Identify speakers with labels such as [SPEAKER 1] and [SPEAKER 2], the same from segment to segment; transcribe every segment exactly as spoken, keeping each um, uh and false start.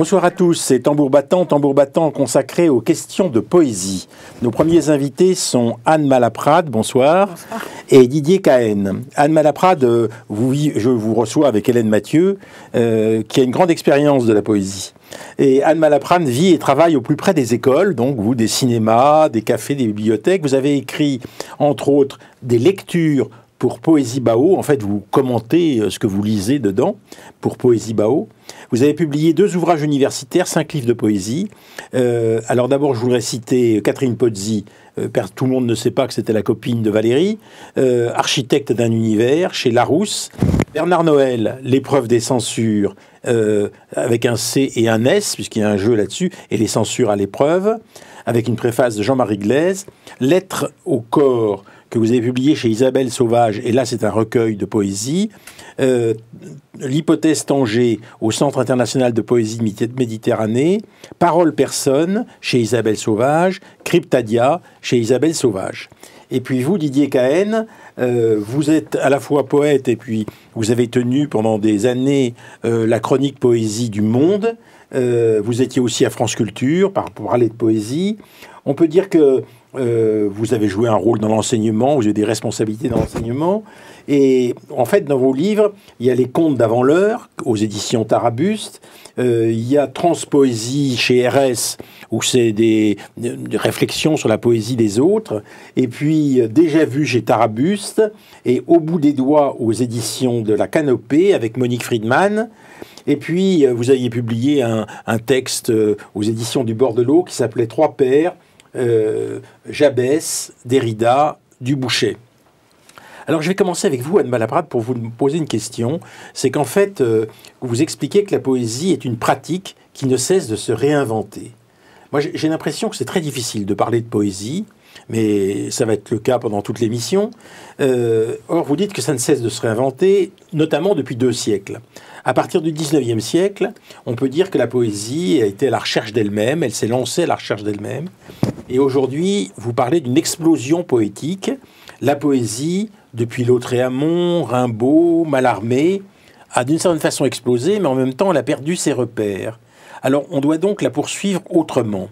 [SPEAKER 1] Bonsoir à tous, c'est Tambour Battant, Tambour Battant consacré aux questions de poésie. Nos premiers invités sont Anne Malaprade, bonsoir, bonsoir. Et Didier Cahen. Anne Malaprade, vous, je vous reçois avec Hélène Mathieu, euh, qui a une grande expérience de la poésie. Et Anne Malaprade vit et travaille au plus près des écoles, donc vous, des cinémas, des cafés, des bibliothèques. Vous avez écrit, entre autres, des lectures pour Poésie Bao. En fait, vous commentez ce que vous lisez dedans pour Poésie Bao. Vous avez publié deux ouvrages universitaires, cinq livres de poésie. Euh, alors d'abord, je voudrais citer Catherine Pozzi. Euh, tout le monde ne sait pas que c'était la copine de Valérie. Euh, Architecte d'un univers, chez Larousse. Bernard Noël, L'épreuve des censures, euh, avec un C et un S, puisqu'il y a un jeu là-dessus, et les censures à l'épreuve, avec une préface de Jean-Marie Glaise. Lettres au corps, que vous avez publié chez Isabelle Sauvage, et là c'est un recueil de poésie. Euh, L'hypothèse Tanger au Centre international de poésie de Méditerranée, Parole personne chez Isabelle Sauvage, Cryptadia chez Isabelle Sauvage. Et puis vous, Didier Cahen, euh, vous êtes à la fois poète et puis vous avez tenu pendant des années euh, la chronique poésie du Monde. Euh, vous étiez aussi à France Culture pour parler de poésie. On peut dire que Euh, vous avez joué un rôle dans l'enseignement, vous avez des responsabilités dans l'enseignement. Et en fait, dans vos livres, il y a les contes d'avant l'heure, aux éditions Tarabuste. Euh, il y a Transpoésie chez R S, où c'est des, des réflexions sur la poésie des autres. Et puis, Déjà vu chez Tarabuste. Et Au bout des doigts, aux éditions de La Canopée, avec Monique Friedman. Et puis, vous aviez publié un, un texte euh, aux éditions du Bord de l'eau qui s'appelait Trois Pères. Euh, Jabès, Derrida, Dubouchet. Alors je vais commencer avec vous, Anne Malaprade, pour vous poser une question. C'est qu'en fait, euh, vous expliquez que la poésie est une pratique qui ne cesse de se réinventer. Moi, j'ai l'impression que c'est très difficile de parler de poésie, mais ça va être le cas pendant toute l'émission. Euh, or, vous dites que ça ne cesse de se réinventer, notamment depuis deux siècles. À partir du dix-neuvième siècle, on peut dire que la poésie a été à la recherche d'elle-même, elle s'est lancée à la recherche d'elle-même. Et aujourd'hui, vous parlez d'une explosion poétique. La poésie, depuis Lautréamont, Rimbaud, Mallarmé, a d'une certaine façon explosé, mais en même temps, elle a perdu ses repères. Alors, on doit donc la poursuivre autrement.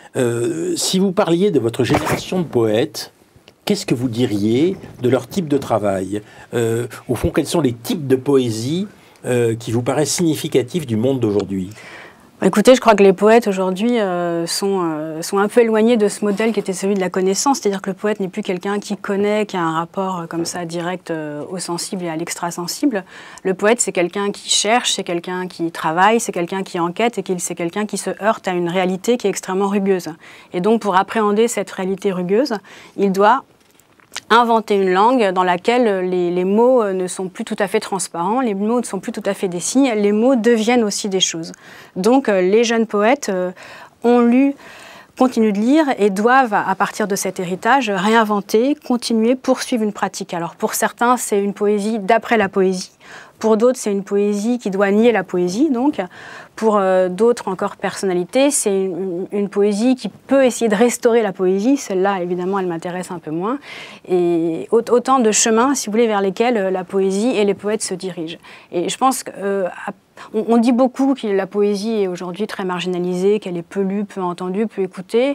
[SPEAKER 1] Euh, si vous parliez de votre génération de poètes, qu'est-ce que vous diriez de leur type de travail? euh, Au fond, quels sont les types de poésie euh, qui vous paraissent significatifs du monde d'aujourd'hui?
[SPEAKER 2] Écoutez, je crois que les poètes aujourd'hui euh, sont, euh, sont un peu éloignés de ce modèle qui était celui de la connaissance, c'est-à-dire que le poète n'est plus quelqu'un qui connaît, qui a un rapport euh, comme ça direct euh, au sensible et à l'extrasensible. Le poète, c'est quelqu'un qui cherche, c'est quelqu'un qui travaille, c'est quelqu'un qui enquête et c'est quelqu'un qui se heurte à une réalité qui est extrêmement rugueuse. Et donc, pour appréhender cette réalité rugueuse, il doit inventer une langue dans laquelle les, les mots ne sont plus tout à fait transparents, les mots ne sont plus tout à fait des signes, les mots deviennent aussi des choses. Donc euh, les jeunes poètes euh, ont lu, continuent de lire et doivent, à partir de cet héritage, réinventer, continuer, poursuivre une pratique. Alors pour certains, c'est une poésie d'après la poésie. Pour d'autres, c'est une poésie qui doit nier la poésie, donc. Pour euh, d'autres encore personnalités, c'est une, une poésie qui peut essayer de restaurer la poésie. Celle-là, évidemment, elle m'intéresse un peu moins. Et autant de chemins, si vous voulez, vers lesquels euh, la poésie et les poètes se dirigent. Et je pense que... Euh, On, on dit beaucoup que la poésie est aujourd'hui très marginalisée, qu'elle est peu lue, peu entendue, peu écoutée.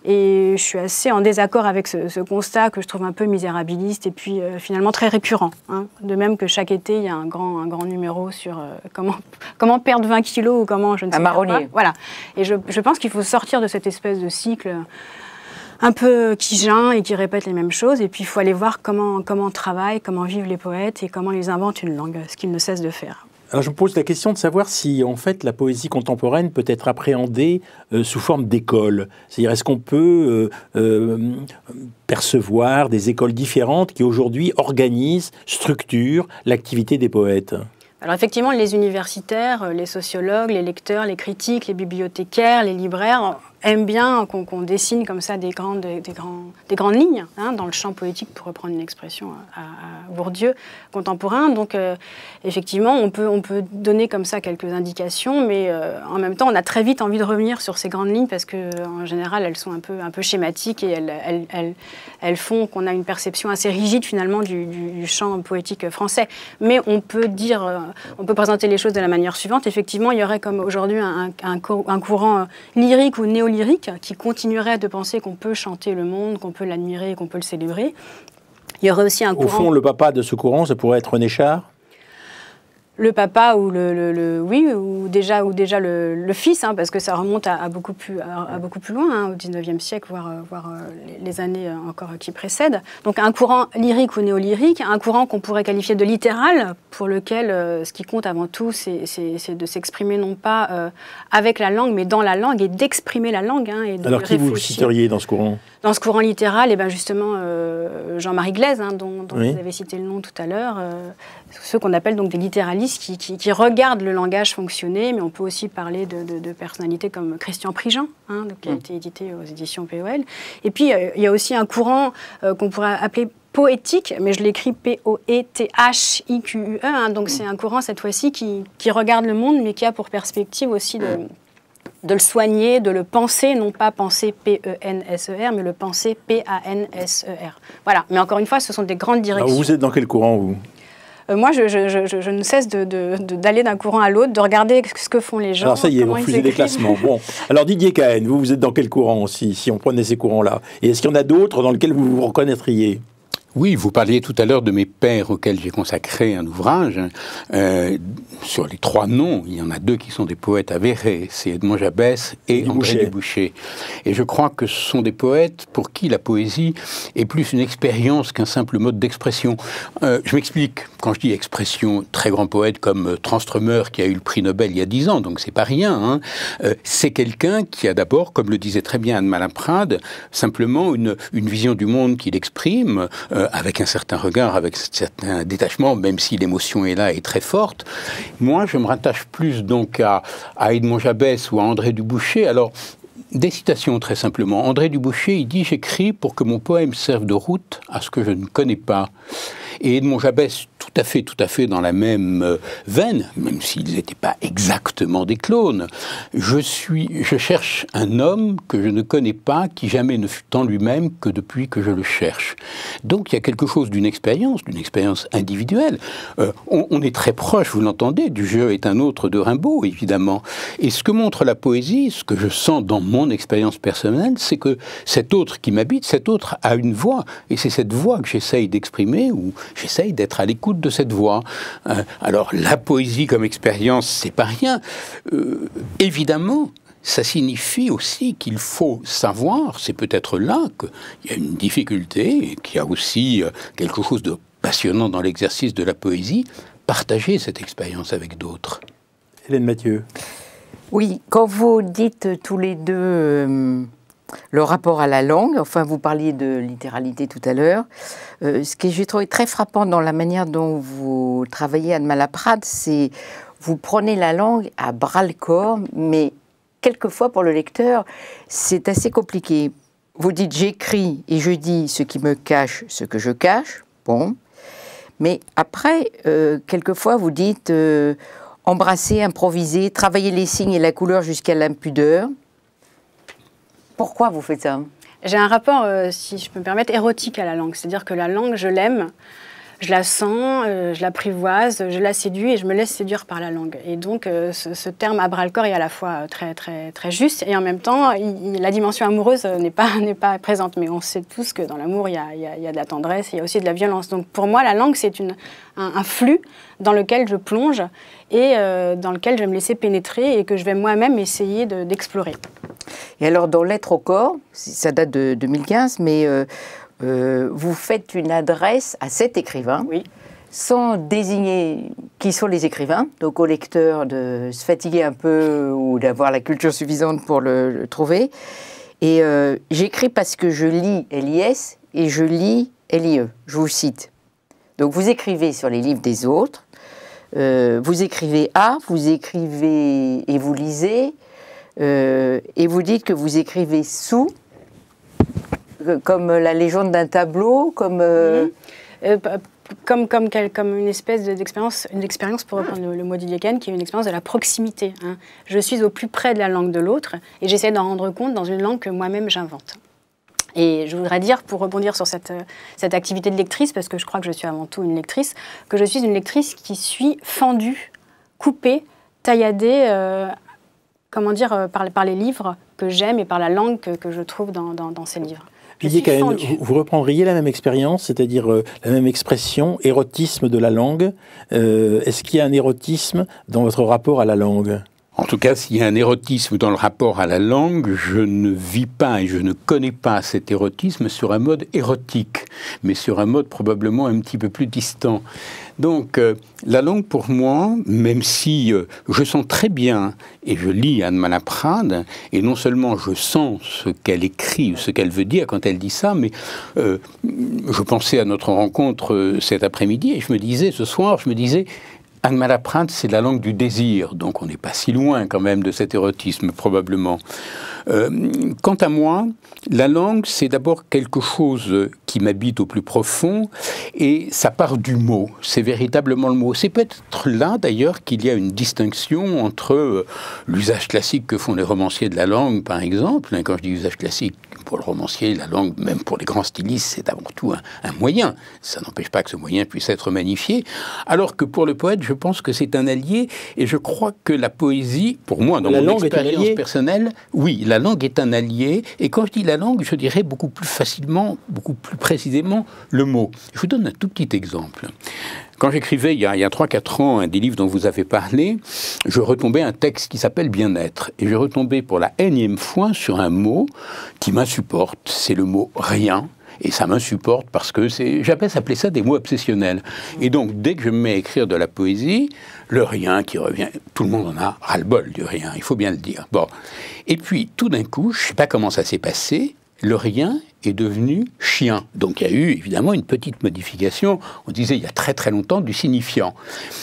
[SPEAKER 2] Et je suis assez en désaccord avec ce, ce constat que je trouve un peu misérabiliste et puis euh, finalement très récurrent. Hein. De même que chaque été, il y a un grand, un grand numéro sur euh, comment, comment perdre vingt kilos ou comment je ne sais pas.
[SPEAKER 3] Marronnier.
[SPEAKER 2] Voilà. Et je, je pense qu'il faut sortir de cette espèce de cycle un peu qui geint et qui répète les mêmes choses. Et puis il faut aller voir comment, comment travaillent, comment vivent les poètes et comment ils inventent une langue, ce qu'ils ne cessent de faire.
[SPEAKER 1] Alors je me pose la question de savoir si en fait la poésie contemporaine peut être appréhendée euh, sous forme d'école. C'est-à-dire est-ce qu'on peut euh, euh, percevoir des écoles différentes qui aujourd'hui organisent, structurent l'activité des poètes?
[SPEAKER 2] Alors effectivement, les universitaires, les sociologues, les lecteurs, les critiques, les bibliothécaires, les libraires aime bien qu'on qu'on dessine comme ça des grandes, des grands, des grandes lignes hein, dans le champ poétique, pour reprendre une expression à, à Bourdieu contemporain. Donc, euh, effectivement, on peut, on peut donner comme ça quelques indications, mais euh, en même temps, on a très vite envie de revenir sur ces grandes lignes parce qu'en général, elles sont un peu, un peu schématiques et elles, elles, elles, elles font qu'on a une perception assez rigide finalement du, du, du champ poétique français. Mais on peut dire, euh, on peut présenter les choses de la manière suivante. Effectivement, il y aurait comme aujourd'hui un, un, un courant lyrique ou néo-lyrique qui continuerait de penser qu'on peut chanter le monde, qu'on peut l'admirer, qu'on peut le célébrer. Il y aurait aussi un
[SPEAKER 1] Au
[SPEAKER 2] courant...
[SPEAKER 1] fond, le papa de ce courant, ça pourrait être René Char?
[SPEAKER 2] Le papa ou le, le, le oui ou déjà ou déjà le, le fils hein, parce que ça remonte à, à beaucoup plus à, à beaucoup plus loin hein, au dix-neuvième siècle voire voire les, les années encore qui précèdent. Donc un courant lyrique ou néo-lyrique, un courant qu'on pourrait qualifier de littéral pour lequel euh, ce qui compte avant tout c'est, c'est, c'est de s'exprimer non pas euh, avec la langue mais dans la langue et d'exprimer la langue hein, et de
[SPEAKER 1] Alors qui vous citeriez dans ce courant? Dans
[SPEAKER 2] ce courant littéral, et ben justement euh, Jean-Marie Glaise, hein, dont, dont oui. vous avez cité le nom tout à l'heure, euh, ceux qu'on appelle donc des littéralistes qui, qui, qui regardent le langage fonctionner, mais on peut aussi parler de, de, de personnalités comme Christian Prigent, hein, qui a mmh. été édité aux éditions P O L. Et puis euh, il y a aussi un courant euh, qu'on pourrait appeler poétique, mais je l'écris P O E T H I Q U E, hein, donc mmh. c'est un courant cette fois-ci qui, qui regarde le monde, mais qui a pour perspective aussi de... de le soigner, de le penser, non pas penser P E N S E R, mais le penser P A N S E R. Voilà, mais encore une fois, ce sont des grandes directions.
[SPEAKER 1] Alors vous êtes dans quel courant, vous ?
[SPEAKER 2] euh, Moi, je, je, je, je ne cesse de, de, de, d'aller d'un courant à l'autre, de regarder ce que font les gens.
[SPEAKER 1] Alors ça y est, vous refusez des classements. Bon, alors Didier Cahen, vous, vous êtes dans quel courant aussi, si on prenait ces courants-là? Et est-ce qu'il y en a d'autres dans lesquels vous vous reconnaîtriez?
[SPEAKER 3] Oui, vous parliez tout à l'heure de mes pères auxquels j'ai consacré un ouvrage. Euh, sur les trois noms, il y en a deux qui sont des poètes avérés, c'est Edmond Jabès et André Dubouché. Et je crois que ce sont des poètes pour qui la poésie est plus une expérience qu'un simple mode d'expression. Euh, je m'explique, quand je dis expression, très grand poète comme Tranströmer qui a eu le prix Nobel il y a dix ans, donc c'est pas rien, hein. Euh, c'est quelqu'un qui a d'abord, comme le disait très bien Anne Malaprade, simplement une, une vision du monde qu'il exprime, euh, avec un certain regard, avec un certain détachement, même si l'émotion est là et très forte. Moi, je me rattache plus donc à, à Edmond Jabès ou à André Dubouché. Alors, des citations très simplement. André Dubouché, il dit « J'écris pour que mon poème serve de route à ce que je ne connais pas ». Et Edmond Jabès, tout à fait, tout à fait dans la même euh, veine, même s'ils n'étaient pas exactement des clones. Je suis, je cherche un homme que je ne connais pas, qui jamais ne fut en lui-même que depuis que je le cherche. Donc il y a quelque chose d'une expérience, d'une expérience individuelle. Euh, on, on est très proche, vous l'entendez, du jeu est un autre de Rimbaud, évidemment. Et ce que montre la poésie, ce que je sens dans mon expérience personnelle, c'est que cet autre qui m'habite, cet autre a une voix. Et c'est cette voix que j'essaye d'exprimer, ou j'essaye d'être à l'écoute de cette voix. Euh, alors, la poésie comme expérience, c'est pas rien. Euh, évidemment, ça signifie aussi qu'il faut savoir, c'est peut-être là qu'il y a une difficulté, et qu'il y a aussi euh, quelque chose de passionnant dans l'exercice de la poésie, partager cette expérience avec d'autres.
[SPEAKER 1] Hélène Mathieu.
[SPEAKER 4] Oui, quand vous dites tous les deux euh, le rapport à la langue, enfin vous parliez de littéralité tout à l'heure, euh, ce que j'ai trouvé très frappant dans la manière dont vous travaillez Anne Malaprade, c'est vous prenez la langue à bras-le-corps, mais quelquefois pour le lecteur, c'est assez compliqué. Vous dites j'écris et je dis ce qui me cache, ce que je cache, bon, mais après, euh, quelquefois vous dites... Euh, embrasser, improviser, travailler les signes et la couleur jusqu'à l'impudeur. Pourquoi vous faites ça?
[SPEAKER 2] J'ai un rapport, euh, si je peux me permettre, érotique à la langue. C'est-à-dire que la langue, je l'aime, je la sens, euh, je l'apprivoise, je la séduis et je me laisse séduire par la langue. Et donc, euh, ce, ce terme à bras-le-corps est à la fois très, très, très juste et en même temps, il, la dimension amoureuse n'est pas, n'est pas présente. Mais on sait tous que dans l'amour, il y a, il y a, il y a de la tendresse, il y a aussi de la violence. Donc, pour moi, la langue, c'est une, un, un flux dans lequel je plonge et euh, dans lequel je vais me laisser pénétrer et que je vais moi-même essayer de, d'explorer.
[SPEAKER 4] Et alors, dans Lettres au corps, ça date de deux mille quinze, mais... Euh, Euh, vous faites une adresse à cet écrivain,
[SPEAKER 2] oui,
[SPEAKER 4] sans désigner qui sont les écrivains, donc au lecteur de se fatiguer un peu ou d'avoir la culture suffisante pour le, le trouver. Et euh, j'écris parce que je lis L I S et je lis L I E, je vous cite. Donc vous écrivez sur les livres des autres, euh, vous écrivez A, vous écrivez et vous lisez, Euh, et vous dites que vous écrivez sous, comme la légende d'un tableau, comme... Euh...
[SPEAKER 2] Mmh. Euh, Comme, comme, comme une espèce d'expérience, une expérience, pour reprendre le, le mot d'Didier Cahen, qui est une expérience de la proximité. Hein. Je suis au plus près de la langue de l'autre et j'essaie d'en rendre compte dans une langue que moi-même j'invente. Et je voudrais dire, pour rebondir sur cette, cette activité de lectrice, parce que je crois que je suis avant tout une lectrice, que je suis une lectrice qui suis fendue, coupée, tailladée, euh, comment dire, euh, par, par les livres que j'aime et par la langue que, que je trouve dans, dans, dans ces livres.
[SPEAKER 1] Didier Cahen, vous, vous reprendriez la même expérience, c'est-à-dire euh, la même expression, érotisme de la langue. Euh, Est-ce qu'il y a un érotisme dans votre rapport à la langue ?
[SPEAKER 3] En tout cas, s'il y a un érotisme dans le rapport à la langue, je ne vis pas et je ne connais pas cet érotisme sur un mode érotique, mais sur un mode probablement un petit peu plus distant. Donc, euh, la langue pour moi, même si euh, je sens très bien, et je lis Anne Malaprade, et non seulement je sens ce qu'elle écrit, ce qu'elle veut dire quand elle dit ça, mais euh, je pensais à notre rencontre euh, cet après-midi, et je me disais, ce soir, je me disais, Anne Malaprade, c'est la langue du désir, donc on n'est pas si loin quand même de cet érotisme, probablement. Euh, quant à moi, la langue, c'est d'abord quelque chose qui m'habite au plus profond, et ça part du mot, c'est véritablement le mot. C'est peut-être là, d'ailleurs, qu'il y a une distinction entre euh, l'usage classique que font les romanciers de la langue, par exemple. Quand je dis usage classique, pour le romancier, la langue, même pour les grands stylistes, c'est avant tout un, un moyen. Ça n'empêche pas que ce moyen puisse être magnifié. Alors que pour le poète, je pense que c'est un allié, et je crois que la poésie, pour moi, dans la mon expérience personnelle, oui, la langue est un allié, et quand je dis la langue, je dirais beaucoup plus facilement, beaucoup plus précisément, le mot. Je vous donne un tout petit exemple. Quand j'écrivais il y a, a trois quatre ans un des livres dont vous avez parlé, je retombais un texte qui s'appelle Bien-être. Et je retombais pour la énième fois sur un mot qui m'insupporte. C'est le mot « rien ». Et ça m'insupporte parce que c'est, j'appelle appeler ça des mots obsessionnels. Et donc, dès que je me mets à écrire de la poésie, le rien qui revient, tout le monde en a ras-le-bol du rien, il faut bien le dire. Bon. Et puis, tout d'un coup, je ne sais pas comment ça s'est passé, le rien est devenu chien. Donc il y a eu évidemment une petite modification. On disait il y a très très longtemps du signifiant.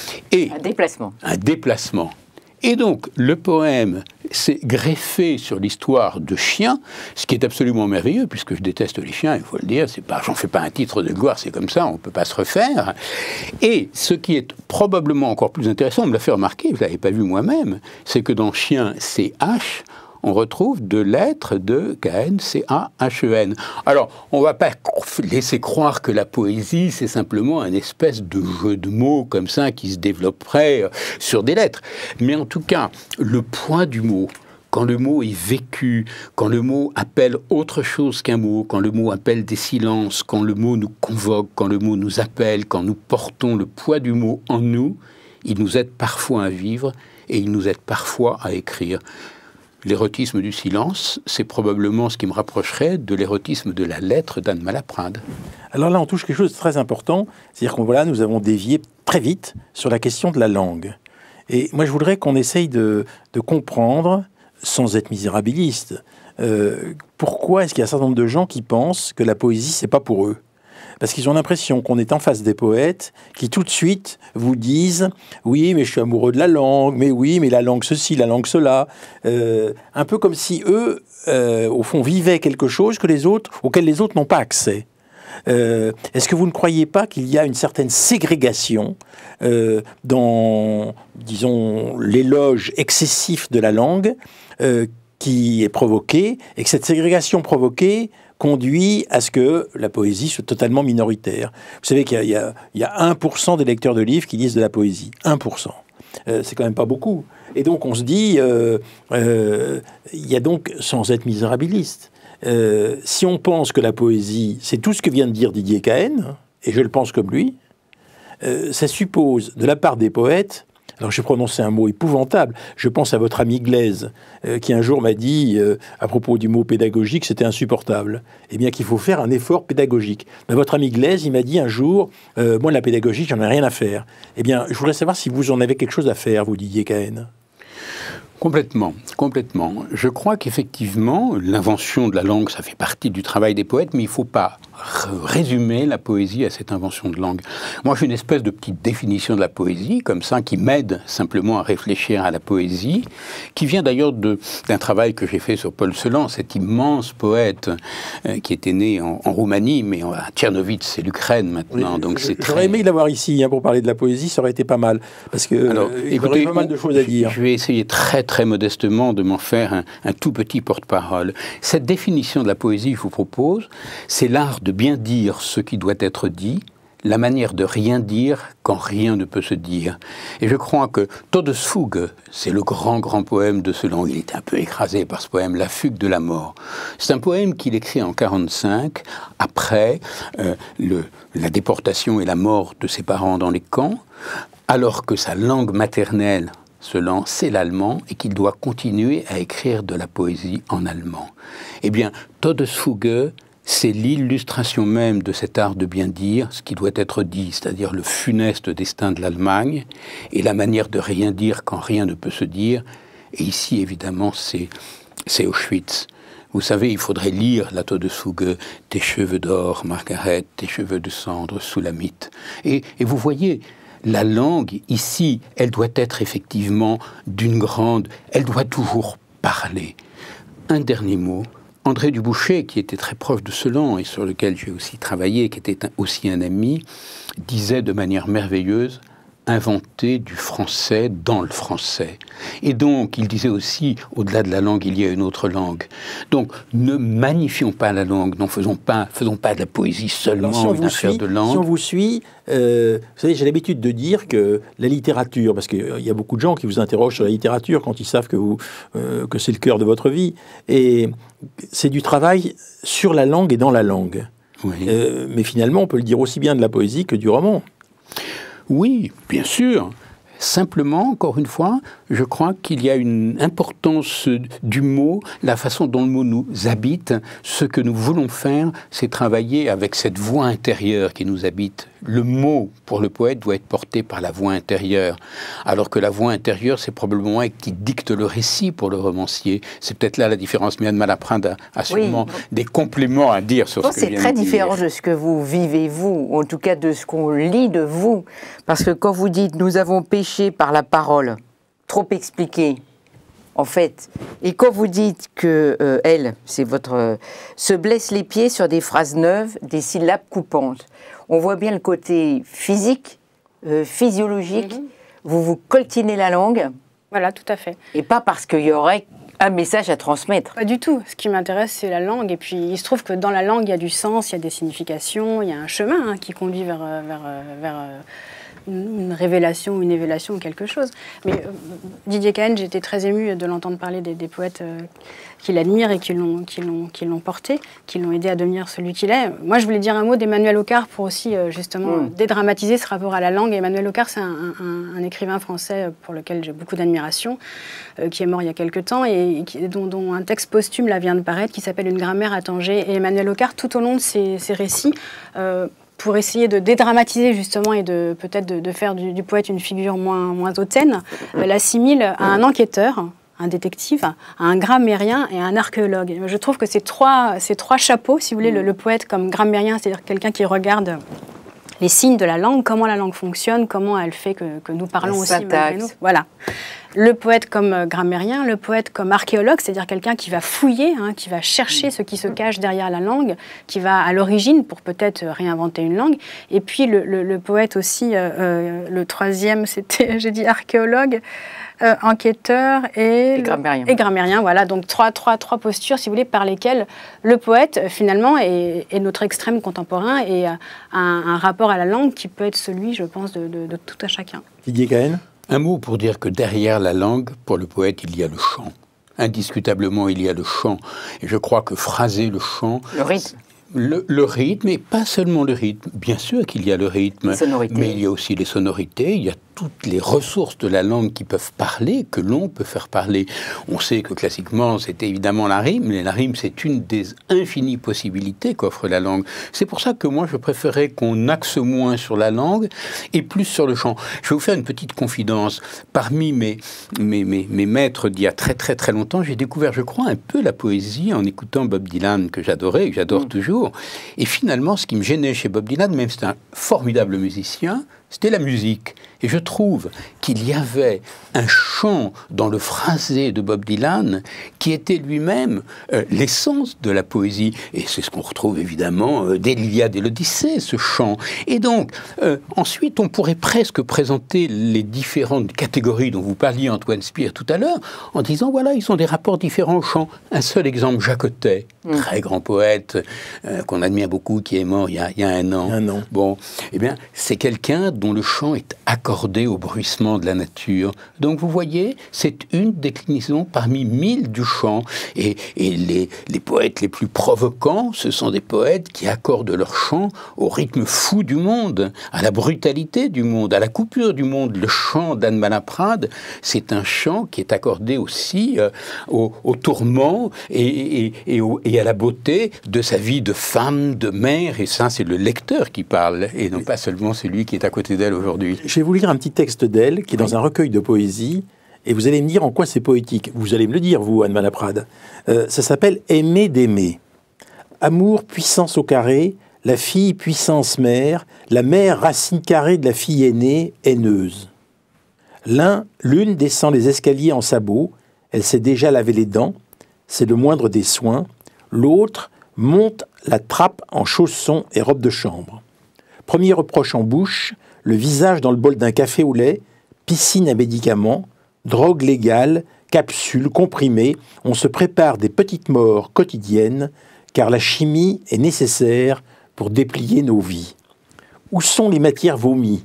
[SPEAKER 3] Et
[SPEAKER 4] un déplacement.
[SPEAKER 3] Un déplacement. Et donc le poème s'est greffé sur l'histoire de chien, ce qui est absolument merveilleux, puisque je déteste les chiens, il faut le dire, c'est pas, j'en fais pas un titre de gloire, c'est comme ça, on ne peut pas se refaire. Et ce qui est probablement encore plus intéressant, on me l'a fait remarquer, je ne l'avais pas vu moi-même, c'est que dans chien, C H, on retrouve deux lettres de Cahen, C A H E N. Alors, on ne va pas laisser croire que la poésie, c'est simplement un espèce de jeu de mots comme ça qui se développerait sur des lettres. Mais en tout cas, le poids du mot, quand le mot est vécu, quand le mot appelle autre chose qu'un mot, quand le mot appelle des silences, quand le mot nous convoque, quand le mot nous appelle, quand nous portons le poids du mot en nous, il nous aide parfois à vivre et il nous aide parfois à écrire. L'érotisme du silence, c'est probablement ce qui me rapprocherait de l'érotisme de la lettre d'Anne Malaprade.
[SPEAKER 1] Alors là, on touche quelque chose de très important, c'est-à-dire que voilà, nous avons dévié très vite sur la question de la langue. Et moi, je voudrais qu'on essaye de, de comprendre, sans être misérabiliste, euh, pourquoi est-ce qu'il y a un certain nombre de gens qui pensent que la poésie, c'est pas pour eux. Parce qu'ils ont l'impression qu'on est en face des poètes qui tout de suite vous disent « Oui, mais je suis amoureux de la langue, mais oui, mais la langue ceci, la langue cela. Euh, » Un peu comme si eux, euh, au fond, vivaient quelque chose que les autres, auquel les autres n'ont pas accès. Euh, Est-ce que vous ne croyez pas qu'il y a une certaine ségrégation euh, dans, disons, l'éloge excessif de la langue euh, qui est provoquée, et que cette ségrégation provoquée conduit à ce que la poésie soit totalement minoritaire. Vous savez qu'il y, y, y a un pour cent des lecteurs de livres qui lisent de la poésie. un pour cent. Euh, c'est quand même pas beaucoup. Et donc on se dit, euh, euh, il y a donc, sans être misérabiliste, euh, si on pense que la poésie, c'est tout ce que vient de dire Didier Cahen, et je le pense comme lui, euh, ça suppose de la part des poètes. Alors, j'ai prononcé un mot épouvantable. Je pense à votre ami Glaise, euh, qui un jour m'a dit, euh, à propos du mot pédagogique, c'était insupportable. Eh bien, qu'il faut faire un effort pédagogique. Mais votre ami Glaise, il m'a dit un jour, euh, moi, la pédagogie, j'en ai rien à faire. Eh bien, je voudrais savoir si vous en avez quelque chose à faire, vous, Didier Cahen.
[SPEAKER 3] Complètement, complètement. Je crois qu'effectivement, l'invention de la langue, ça fait partie du travail des poètes, mais il ne faut pas résumer la poésie à cette invention de langue. Moi, j'ai une espèce de petite définition de la poésie, comme ça, qui m'aide simplement à réfléchir à la poésie, qui vient d'ailleurs d'un travail que j'ai fait sur Paul Celan, cet immense poète euh, qui était né en, en Roumanie, mais à Tchernovitz, c'est l'Ukraine maintenant.
[SPEAKER 1] Oui,
[SPEAKER 3] donc c'est
[SPEAKER 1] J'aurais
[SPEAKER 3] très...
[SPEAKER 1] aimé l'avoir ici hein, pour parler de la poésie, ça aurait été pas mal, parce que
[SPEAKER 3] Alors,
[SPEAKER 1] euh, il
[SPEAKER 3] écoutez,
[SPEAKER 1] y aurait pas mal de choses à dire.
[SPEAKER 3] Je vais essayer très très modestement de m'en faire un, un tout petit porte-parole. Cette définition de la poésie, je vous propose, c'est l'art de bien dire ce qui doit être dit, la manière de rien dire quand rien ne peut se dire. Et je crois que Todesfuge, c'est le grand, grand poème de Celan. Il est un peu écrasé par ce poème, La fugue de la mort. C'est un poème qu'il écrit en quarante-cinq, après euh, le, la déportation et la mort de ses parents dans les camps, alors que sa langue maternelle, Celan, c'est l'allemand, et qu'il doit continuer à écrire de la poésie en allemand. Eh bien, Todesfuge, c'est l'illustration même de cet art de bien dire ce qui doit être dit, c'est-à-dire le funeste destin de l'Allemagne et la manière de rien dire quand rien ne peut se dire. Et ici, évidemment, c'est Auschwitz. Vous savez, il faudrait lire la Todesfuge, tes cheveux d'or, Margaret, tes cheveux de cendre sous la mythe. Et, et vous voyez, la langue, ici, elle doit être effectivement d'une grande... Elle doit toujours parler. Un dernier mot. André Dubouchet, qui était très proche de Celan et sur lequel j'ai aussi travaillé, qui était un, aussi un ami, disait de manière merveilleuse « inventer du français dans le français ». Et donc, il disait aussi, au-delà de la langue, il y a une autre langue. Donc, ne magnifions pas la langue, n'en faisons pas, faisons pas de la poésie seulement
[SPEAKER 1] Alors, si
[SPEAKER 3] une affaire
[SPEAKER 1] suit,
[SPEAKER 3] de langue.
[SPEAKER 1] Si on vous suit, euh, vous savez, j'ai l'habitude de dire que la littérature, parce qu'il y a beaucoup de gens qui vous interrogent sur la littérature quand ils savent que, vous, euh, que c'est le cœur de votre vie, et c'est du travail sur la langue et dans la langue.
[SPEAKER 3] Oui.
[SPEAKER 1] Euh, mais finalement, on peut le dire aussi bien de la poésie que du roman.
[SPEAKER 3] Oui, bien sûr. Simplement, encore une fois, je crois qu'il y a une importance du mot, la façon dont le mot nous habite. Ce que nous voulons faire, c'est travailler avec cette voix intérieure qui nous habite. Le mot, pour le poète, doit être porté par la voix intérieure. Alors que la voix intérieure, c'est probablement elle qui dicte le récit pour le romancier. C'est peut-être là la différence. Mais Anne Malaprade a, a sûrement oui. des compléments à dire sur
[SPEAKER 4] bon,
[SPEAKER 3] ce que je viens
[SPEAKER 4] C'est très
[SPEAKER 3] de
[SPEAKER 4] différent
[SPEAKER 3] dire.
[SPEAKER 4] de ce que vous vivez, vous, ou en tout cas de ce qu'on lit de vous. Parce que quand vous dites « nous avons péché par la parole », trop expliqué, en fait. Et quand vous dites que euh, elle, c'est votre, euh, se blesse les pieds sur des phrases neuves, des syllabes coupantes, on voit bien le côté physique, euh, physiologique. Mm-hmm. Vous vous coltinez la langue.
[SPEAKER 2] Voilà, tout à fait.
[SPEAKER 4] Et pas parce qu'il y aurait un message à transmettre.
[SPEAKER 2] Pas du tout. Ce qui m'intéresse, c'est la langue. Et puis, il se trouve que dans la langue, il y a du sens, il y a des significations, il y a un chemin hein, qui conduit vers, vers, vers une révélation, une évélation ou quelque chose. Mais euh, Didier Cahen, j'étais très émue de l'entendre parler des, des poètes euh, qu'il admire et qui l'ont qui l'ont qui l'ont porté, qui l'ont aidé à devenir celui qu'il est. Moi, je voulais dire un mot d'Emmanuel Hoccart pour aussi euh, justement mmh. dédramatiser ce rapport à la langue. Emmanuel Hoccart, c'est un, un, un écrivain français pour lequel j'ai beaucoup d'admiration, euh, qui est mort il y a quelque temps et qui, dont, dont un texte posthume là vient de paraître qui s'appelle Une grammaire à Tanger. Et Emmanuel Hoccart, tout au long de ses, ses récits, euh, pour essayer de dédramatiser justement et de peut-être de, de faire du, du poète une figure moins, moins hautaine, euh, l'assimile à un enquêteur, un détective, à un grammairien et à un archéologue. Je trouve que ces trois, ces trois chapeaux, si vous voulez, le, le poète comme grammairien, c'est-à-dire quelqu'un qui regarde les signes de la langue, comment la langue fonctionne, comment elle fait que, que nous parlons
[SPEAKER 4] la
[SPEAKER 2] aussi
[SPEAKER 4] syntaxe.
[SPEAKER 2] malgré nous. Voilà. Le poète comme euh, grammairien, le poète comme archéologue, c'est-à-dire quelqu'un qui va fouiller, hein, qui va chercher ce qui se cache derrière la langue, qui va à l'origine pour peut-être réinventer une langue. Et puis le, le, le poète aussi, euh, euh, le troisième, c'était, j'ai dit archéologue, euh, enquêteur et,
[SPEAKER 4] et grammairien.
[SPEAKER 2] Et grammairien, voilà. Donc trois, trois, trois postures, si vous voulez, par lesquelles le poète, finalement, est, est notre extrême contemporain et a un, un rapport à la langue qui peut être celui, je pense, de, de, de tout un chacun.
[SPEAKER 1] Didier Cahen ?
[SPEAKER 3] Un mot pour dire que derrière la langue, pour le poète, il y a le chant. Indiscutablement, il y a le chant. Et je crois que phraser le chant...
[SPEAKER 4] Le rythme.
[SPEAKER 3] Le, le rythme, et pas seulement le rythme. Bien sûr qu'il y a le rythme,
[SPEAKER 4] les sonorités.
[SPEAKER 3] Mais il y a aussi les sonorités, il y a toutes les ressources de la langue qui peuvent parler, que l'on peut faire parler. On sait que classiquement, c'est évidemment la rime, mais la rime, c'est une des infinies possibilités qu'offre la langue. C'est pour ça que moi, je préférais qu'on axe moins sur la langue et plus sur le chant. Je vais vous faire une petite confidence. Parmi mes, mes, mes, mes maîtres d'il y a très très très longtemps, j'ai découvert, je crois, un peu la poésie en écoutant Bob Dylan, que j'adorais et que j'adore mmh. toujours. Et finalement, ce qui me gênait chez Bob Dylan, même si c'est un formidable musicien, c'était la musique. Et je trouve qu'il y avait un chant dans le phrasé de Bob Dylan qui était lui-même euh, l'essence de la poésie. Et c'est ce qu'on retrouve évidemment euh, dès l'Iliade et l'Odyssée, ce chant. Et donc, euh, ensuite, on pourrait presque présenter les différentes catégories dont vous parliez, Antoine Spire, tout à l'heure, en disant, voilà, ils ont des rapports différents au chant. Un seul exemple, Jacotet, mmh. très grand poète, euh, qu'on admire beaucoup, qui est mort il y a, il y a un an.
[SPEAKER 1] Un an.
[SPEAKER 3] Bon, eh bien, c'est quelqu'un dont le chant est accordé au bruissement de la nature. Donc vous voyez, c'est une déclinaison parmi mille du chant. Et, et les, les poètes les plus provocants, ce sont des poètes qui accordent leur chant au rythme fou du monde, à la brutalité du monde, à la coupure du monde. Le chant d'Anne Malaprade, c'est un chant qui est accordé aussi euh, au, au tourment et, et, et, au, et à la beauté de sa vie de femme, de mère. Et ça, c'est le lecteur qui parle, et non pas seulement celui qui est à côté d'elle aujourd'hui.
[SPEAKER 1] Je vais vous lire un petit texte d'elle, qui est dans un recueil de poésie, et vous allez me dire en quoi c'est poétique. Vous allez me le dire, vous, Anne Malaprade. Euh, ça s'appelle « Aimer d'aimer ». Amour, puissance au carré, la fille, puissance mère, la mère, racine carrée de la fille aînée, haineuse. L'un, l'une descend les escaliers en sabots, elle s'est déjà lavé les dents, c'est le moindre des soins. L'autre monte la trappe en chaussons et robe de chambre. Premier reproche en bouche, le visage dans le bol d'un café au lait, piscine à médicaments, drogue légale, capsules, comprimés, on se prépare des petites morts quotidiennes, car la chimie est nécessaire pour déplier nos vies. Où sont les matières vomies?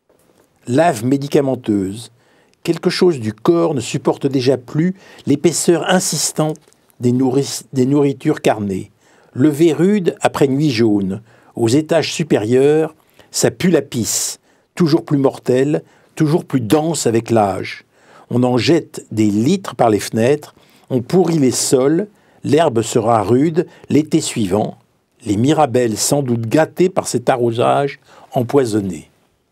[SPEAKER 1] Lave médicamenteuse. Quelque chose du corps ne supporte déjà plus l'épaisseur insistante des, nourri- des nourritures carnées. Lever rude après nuit jaune. Aux étages supérieurs, ça pue la pisse, toujours plus mortelle, toujours plus dense avec l'âge. On en jette des litres par les fenêtres, on pourrit les sols, l'herbe sera rude l'été suivant, les mirabelles sans doute gâtées par cet arrosage empoisonné.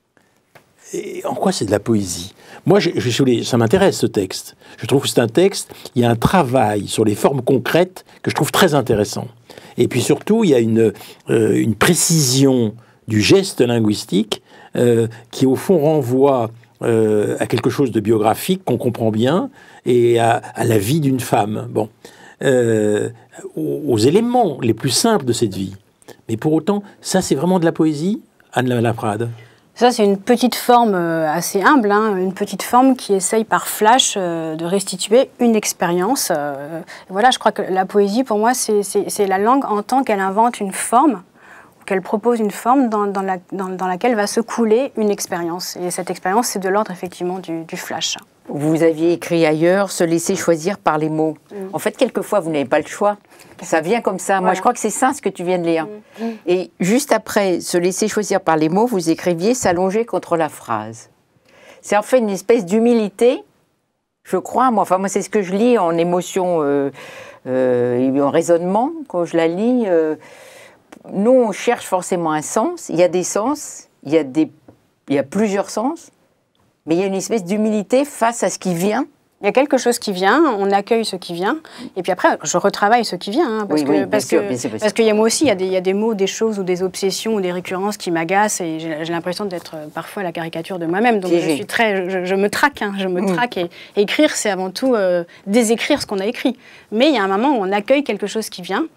[SPEAKER 1] Et en quoi c'est de la poésie? Moi, je, je, ça m'intéresse ce texte. Je trouve que c'est un texte, il y a un travail sur les formes concrètes que je trouve très intéressant. Et puis surtout, il y a une, euh, une précision du geste linguistique euh, qui, au fond, renvoie euh, à quelque chose de biographique qu'on comprend bien et à, à la vie d'une femme. Bon, euh, aux, aux éléments les plus simples de cette vie. Mais pour autant, ça, c'est vraiment de la poésie, Anne Malaprade?
[SPEAKER 2] Ça, c'est une petite forme euh, assez humble, hein, une petite forme qui essaye par flash euh, de restituer une expérience. Euh, voilà, je crois que la poésie, pour moi, c'est, c'est, c'est la langue en tant qu'elle invente une forme, qu'elle propose une forme dans, dans, la, dans, dans laquelle va se couler une expérience. Et cette expérience, c'est de l'ordre, effectivement, du, du flash.
[SPEAKER 4] Vous aviez écrit ailleurs, se laisser choisir par les mots. Mmh. En fait, quelquefois, vous n'avez pas le choix. Ça vient comme ça. Voilà. Moi, je crois que c'est ça, ce que tu viens de lire. Mmh. Et juste après, se laisser choisir par les mots, vous écriviez « s'allonger contre la phrase ». C'est en fait une espèce d'humilité, je crois. Moi, enfin, moi, c'est ce que je lis en émotion euh, euh, et en raisonnement, quand je la lis. Euh, nous, on cherche forcément un sens. Il y a des sens, il y a, des, il y a plusieurs sens. Mais il y a une espèce d'humilité face à ce qui vient.
[SPEAKER 2] Il y a quelque chose qui vient, on accueille ce qui vient, et puis après, je retravaille ce qui vient. Hein, parce
[SPEAKER 4] oui,
[SPEAKER 2] que,
[SPEAKER 4] oui,
[SPEAKER 2] parce
[SPEAKER 4] sûr,
[SPEAKER 2] que,
[SPEAKER 4] bien sûr, bien sûr.
[SPEAKER 2] Parce qu'il y a moi aussi, il y, a des, il y a des mots, des choses, ou des obsessions, ou des récurrences qui m'agacent, et j'ai, j'ai l'impression d'être parfois la caricature de moi-même. Donc je, suis très, je, je me traque, hein, je me mmh. traque. Et, et écrire, c'est avant tout euh, désécrire ce qu'on a écrit. Mais il y a un moment où on accueille quelque chose qui vient.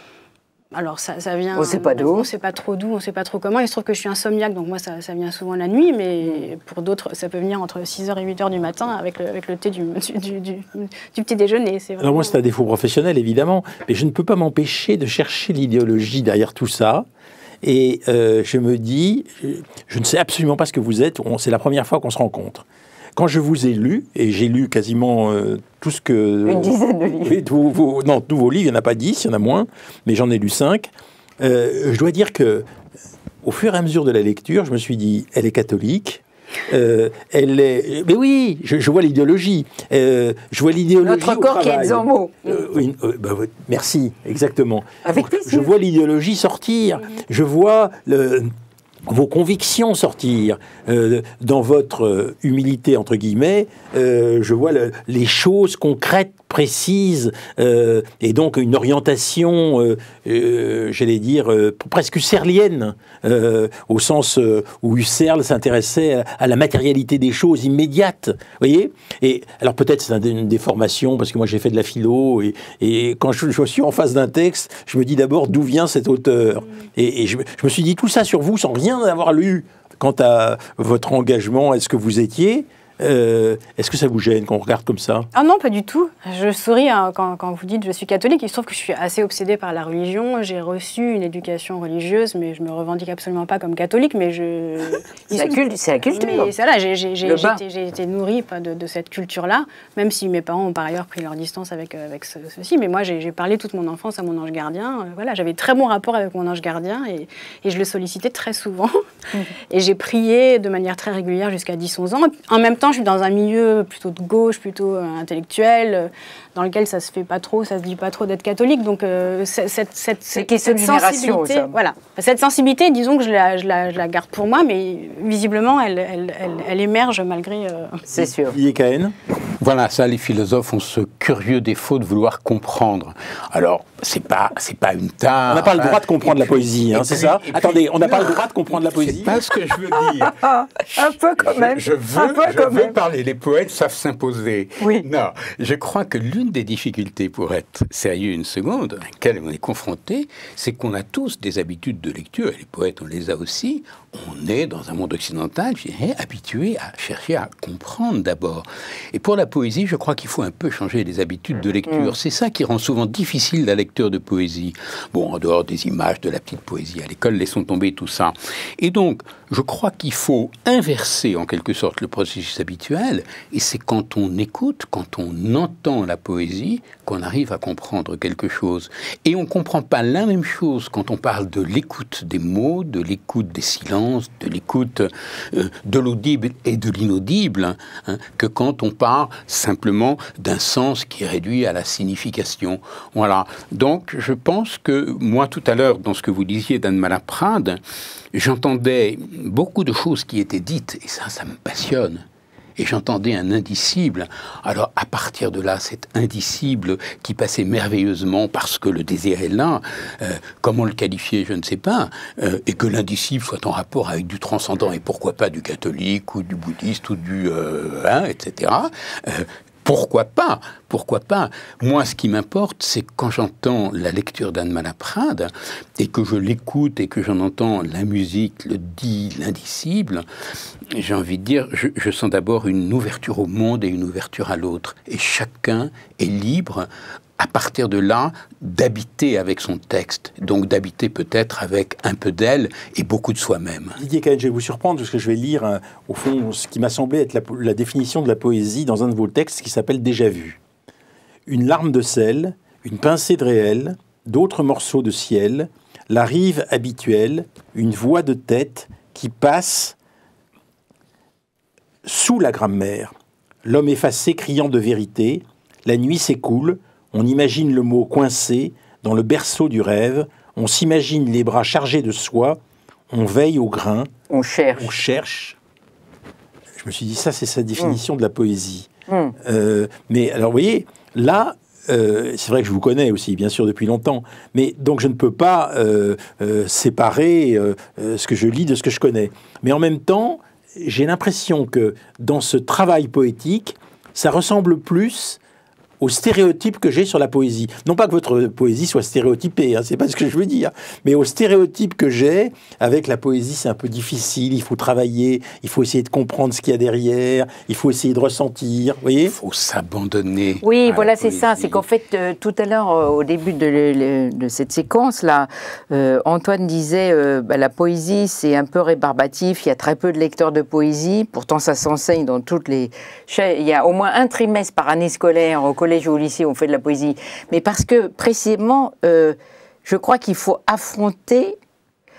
[SPEAKER 2] Alors ça, ça vient...
[SPEAKER 4] On ne sait pas d'où.
[SPEAKER 2] On ne sait pas trop d'où, on ne sait pas trop comment. Il se trouve que je suis insomniaque, donc moi ça, ça vient souvent la nuit, mais pour d'autres, ça peut venir entre six heures et huit heures du matin avec le, avec le thé du, du, du, du petit déjeuner. C'est vraiment...
[SPEAKER 1] Alors moi c'est un défaut professionnel évidemment, mais je ne peux pas m'empêcher de chercher l'idéologie derrière tout ça. Et euh, je me dis, je ne sais absolument pas ce que vous êtes, on, c'est la première fois qu'on se rencontre. Quand je vous ai lu, et j'ai lu quasiment euh, tout ce que...
[SPEAKER 4] Une dizaine de livres.
[SPEAKER 1] Oui, tous vos, non, tous vos livres, il n'y en a pas dix, il y en a moins, mais j'en ai lu cinq. Euh, je dois dire que, au fur et à mesure de la lecture, je me suis dit, elle est catholique, Euh, elle est... Mais oui, je, je vois l'idéologie. Euh, je vois l'idéologie
[SPEAKER 4] Notre corps qui est en mots.
[SPEAKER 1] Euh, oui, euh, bah, merci, exactement.
[SPEAKER 4] Avec plaisir.
[SPEAKER 1] Je vois l'idéologie sortir. Je vois le... vos convictions sortir. Euh, dans votre euh, humilité, entre guillemets, euh, je vois le, les choses concrètes, précises, euh, et donc une orientation, euh, euh, j'allais dire, euh, presque husserlienne, euh, au sens euh, où Husserl s'intéressait à, à la matérialité des choses immédiates. Vous voyez ? Et alors peut-être c'est une déformation, parce que moi j'ai fait de la philo, et, et quand je, je suis en face d'un texte, je me dis d'abord d'où vient cet auteur. Et, et je, je me suis dit tout ça sur vous sans rien avoir lu. Quant à votre engagement, est-ce que vous étiez euh, est-ce que ça vous gêne quand on regarde comme ça?
[SPEAKER 2] Ah non, pas du tout. Je souris hein, quand, quand vous dites je suis catholique. Il se trouve que je suis assez obsédée par la religion. J'ai reçu une éducation religieuse, mais je me revendique absolument pas comme catholique. Mais je
[SPEAKER 4] c'est la, cul la culture.
[SPEAKER 2] Mais ça là, j'ai été, été nourrie de, de cette culture-là, même si mes parents ont par ailleurs pris leur distance avec avec ce, ceci. Mais moi, j'ai parlé toute mon enfance à mon ange gardien. Euh, voilà, j'avais très bon rapport avec mon ange gardien et, et je le sollicitais très souvent. Mmh. Et j'ai prié de manière très régulière jusqu'à dix onze ans. En même temps, je suis dans un milieu plutôt de gauche, plutôt euh, intellectuel, euh, dans lequel ça se fait pas trop, ça se dit pas trop d'être catholique. Donc euh, cette, cette, cette, cette, cette sensibilité, voilà, cette sensibilité, disons que je la, je la, je la garde pour moi, mais visiblement, elle, elle, elle, elle émerge malgré. Euh...
[SPEAKER 4] C'est sûr.
[SPEAKER 1] Yékaën.
[SPEAKER 3] Voilà, ça, les philosophes ont ce curieux défaut de vouloir comprendre. Alors, c'est pas, c'est pas une tare.
[SPEAKER 1] On n'a pas le droit de comprendre la poésie, hein, c'est ça? Attendez, on n'a pas le droit de comprendre la poésie.
[SPEAKER 3] C'est pas ce que je veux dire.
[SPEAKER 4] Un peu quand même.
[SPEAKER 3] Je, je veux,
[SPEAKER 4] Un peu
[SPEAKER 3] je
[SPEAKER 4] quand
[SPEAKER 3] veux
[SPEAKER 4] même.
[SPEAKER 3] parler. Les poètes savent s'imposer.
[SPEAKER 4] Oui.
[SPEAKER 3] Non, je crois que l'une des difficultés, pour être sérieux une seconde, à laquelle on est confronté, c'est qu'on a tous des habitudes de lecture, et les poètes, on les a aussi. On est dans un monde occidental, je dirais, habitué à chercher à comprendre d'abord. Et pour la poésie, je crois qu'il faut un peu changer les habitudes de lecture. Mmh. C'est ça qui rend souvent difficile la lecture de poésie. Bon, en dehors des images de la petite poésie à l'école, laissons tomber tout ça. Et donc, je crois qu'il faut inverser en quelque sorte le processus habituel, et c'est quand on écoute, quand on entend la poésie, qu'on arrive à comprendre quelque chose. Et on ne comprend pas la même chose quand on parle de l'écoute des mots, de l'écoute des silences, de l'écoute euh, de l'audible et de l'inaudible, hein, que quand on parle simplement d'un sens qui est réduit à la signification. Voilà. Donc, je pense que, moi, tout à l'heure, dans ce que vous disiez d'Anne Malaprade, j'entendais beaucoup de choses qui étaient dites, et ça, ça me passionne. Et j'entendais un indicible. Alors, à partir de là, cet indicible qui passait merveilleusement parce que le désir est là, euh, comment le qualifier, je ne sais pas, euh, et que l'indicible soit en rapport avec du transcendant, et pourquoi pas du catholique, ou du bouddhiste, ou du... Euh, hein, et cetera. Euh, Pourquoi pas? Pourquoi pas? Moi, ce qui m'importe, c'est quand j'entends la lecture d'Anne Malaprade et que je l'écoute et que j'en entends la musique, le dit, l'indicible, j'ai envie de dire, je, je sens d'abord une ouverture au monde et une ouverture à l'autre. Et chacun est libre, à partir de là, d'habiter avec son texte, donc d'habiter peut-être avec un peu d'elle et beaucoup de soi-même.
[SPEAKER 1] Didier Cahen, je vais vous surprendre parce que je vais lire, hein, au fond, ce qui m'a semblé être la, la définition de la poésie dans un de vos textes qui s'appelle « Déjà vu ». Une larme de sel, une pincée de réel, d'autres morceaux de ciel, la rive habituelle, une voix de tête qui passe sous la grammaire. L'homme effacé criant de vérité, la nuit s'écoule, on imagine le mot coincé dans le berceau du rêve, on s'imagine les bras chargés de soie, on veille au grain.
[SPEAKER 4] On cherche.
[SPEAKER 1] On cherche. Je me suis dit, ça, c'est sa définition mmh. de la poésie.
[SPEAKER 4] Mmh.
[SPEAKER 1] Euh, mais alors, vous voyez, là, euh, c'est vrai que je vous connais aussi, bien sûr, depuis longtemps. Mais donc, je ne peux pas euh, euh, séparer euh, euh, ce que je lis de ce que je connais. Mais en même temps, j'ai l'impression que dans ce travail poétique, ça ressemble plus aux stéréotypes que j'ai sur la poésie. Non pas que votre poésie soit stéréotypée, hein, c'est pas ce que je veux dire, mais aux stéréotypes que j'ai avec la poésie, c'est un peu difficile, il faut travailler, il faut essayer de comprendre ce qu'il y a derrière, il faut essayer de ressentir, vous voyez ?
[SPEAKER 3] Il faut s'abandonner.
[SPEAKER 4] Oui, voilà, c'est ça, c'est qu'en fait, euh, tout à l'heure, euh, au début de, le, de cette séquence-là, euh, Antoine disait, euh, bah, la poésie, c'est un peu rébarbatif, il y a très peu de lecteurs de poésie, pourtant ça s'enseigne dans toutes les... Il y a au moins un trimestre par année scolaire au collège ou au lycée, on fait de la poésie. Mais parce que, précisément, euh, je crois qu'il faut affronter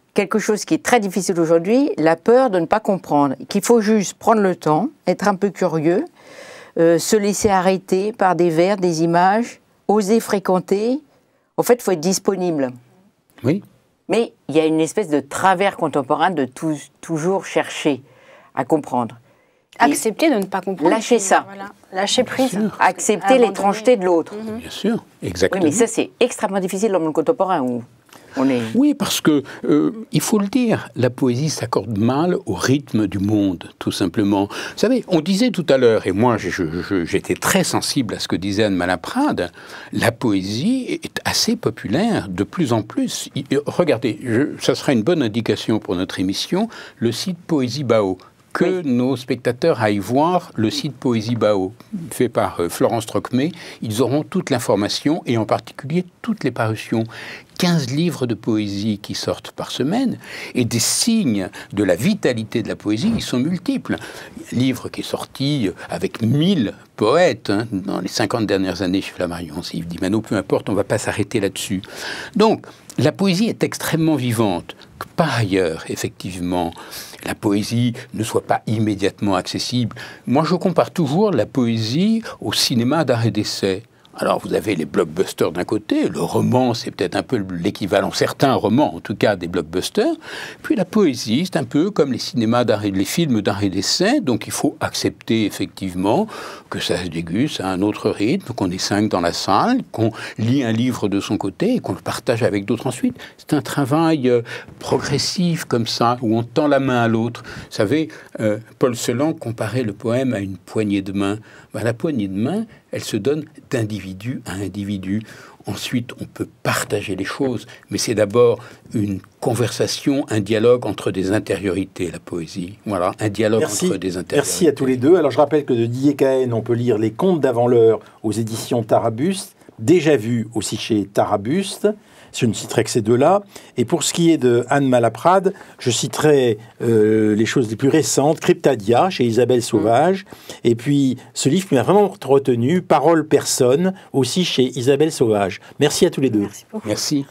[SPEAKER 4] quelque chose qui est très difficile aujourd'hui, la peur de ne pas comprendre, qu'il faut juste prendre le temps, être un peu curieux, euh, se laisser arrêter par des vers, des images, oser fréquenter. En fait, il faut être disponible.
[SPEAKER 3] Oui.
[SPEAKER 4] Mais il y a une espèce de travers contemporain de tout, toujours chercher à comprendre.
[SPEAKER 2] Accepter de ne pas comprendre.
[SPEAKER 4] Lâcher ça.
[SPEAKER 2] Voilà. Lâcher prise.
[SPEAKER 4] Accepter l'étrangeté de l'autre.
[SPEAKER 2] Mm-hmm.
[SPEAKER 3] Bien sûr, exactement.
[SPEAKER 4] Oui, mais ça, c'est extrêmement difficile dans le monde contemporain où on est...
[SPEAKER 3] Oui, parce que, euh, il faut le dire, la poésie s'accorde mal au rythme du monde, tout simplement. Vous savez, on disait tout à l'heure, et moi je, je, j'étais très sensible à ce que disait Anne Malaprade, la poésie est assez populaire, de plus en plus. Regardez, je, ça sera une bonne indication pour notre émission, le site Poésie Bao. Que oui. Nos spectateurs aillent voir le site Poésie Bao, fait par euh, Florence Trocmé. Ils auront toute l'information, et en particulier toutes les parutions. quinze livres de poésie qui sortent par semaine, et des signes de la vitalité de la poésie, ils sont multiples. Livre qui est sorti avec mille poètes hein, dans les cinquante dernières années chez Flammarion. Yves Dimano, peu importe, on ne va pas s'arrêter là-dessus. Donc, la poésie est extrêmement vivante. Que par ailleurs, effectivement, la poésie ne soit pas immédiatement accessible. Moi, je compare toujours la poésie au cinéma d'art et d'essai. Alors, vous avez les blockbusters d'un côté, le roman, c'est peut-être un peu l'équivalent, certains romans, en tout cas, des blockbusters. Puis la poésie, c'est un peu comme les cinémas d'art et les films d'art et d'essai, donc il faut accepter, effectivement, que ça se déguste à un autre rythme, qu'on est cinq dans la salle, qu'on lit un livre de son côté et qu'on le partage avec d'autres ensuite. C'est un travail euh, progressif, comme ça, où on tend la main à l'autre. Vous savez, euh, Paul Celan comparait le poème à une poignée de main. Ben, la poignée de main, elle se donne d'individu à individu. Ensuite, on peut partager les choses, mais c'est d'abord une conversation, un dialogue entre des intériorités, la poésie. Voilà, un dialogue
[SPEAKER 1] Merci.
[SPEAKER 3] entre des intériorités.
[SPEAKER 1] Merci à tous les deux. Alors, je rappelle que de Didier Cahen, on peut lire Les Contes d'avant l'heure aux éditions Tarabuste, déjà vu aussi chez Tarabuste. Je ne citerai que ces deux-là. Et pour ce qui est de Anne Malaprade, je citerai euh, les choses les plus récentes, Cryptadia, chez Isabelle Sauvage. Et puis, ce livre qui m'a vraiment retenu, Parole personne, aussi chez Isabelle Sauvage. Merci à tous les deux.
[SPEAKER 2] Merci beaucoup.
[SPEAKER 3] Merci.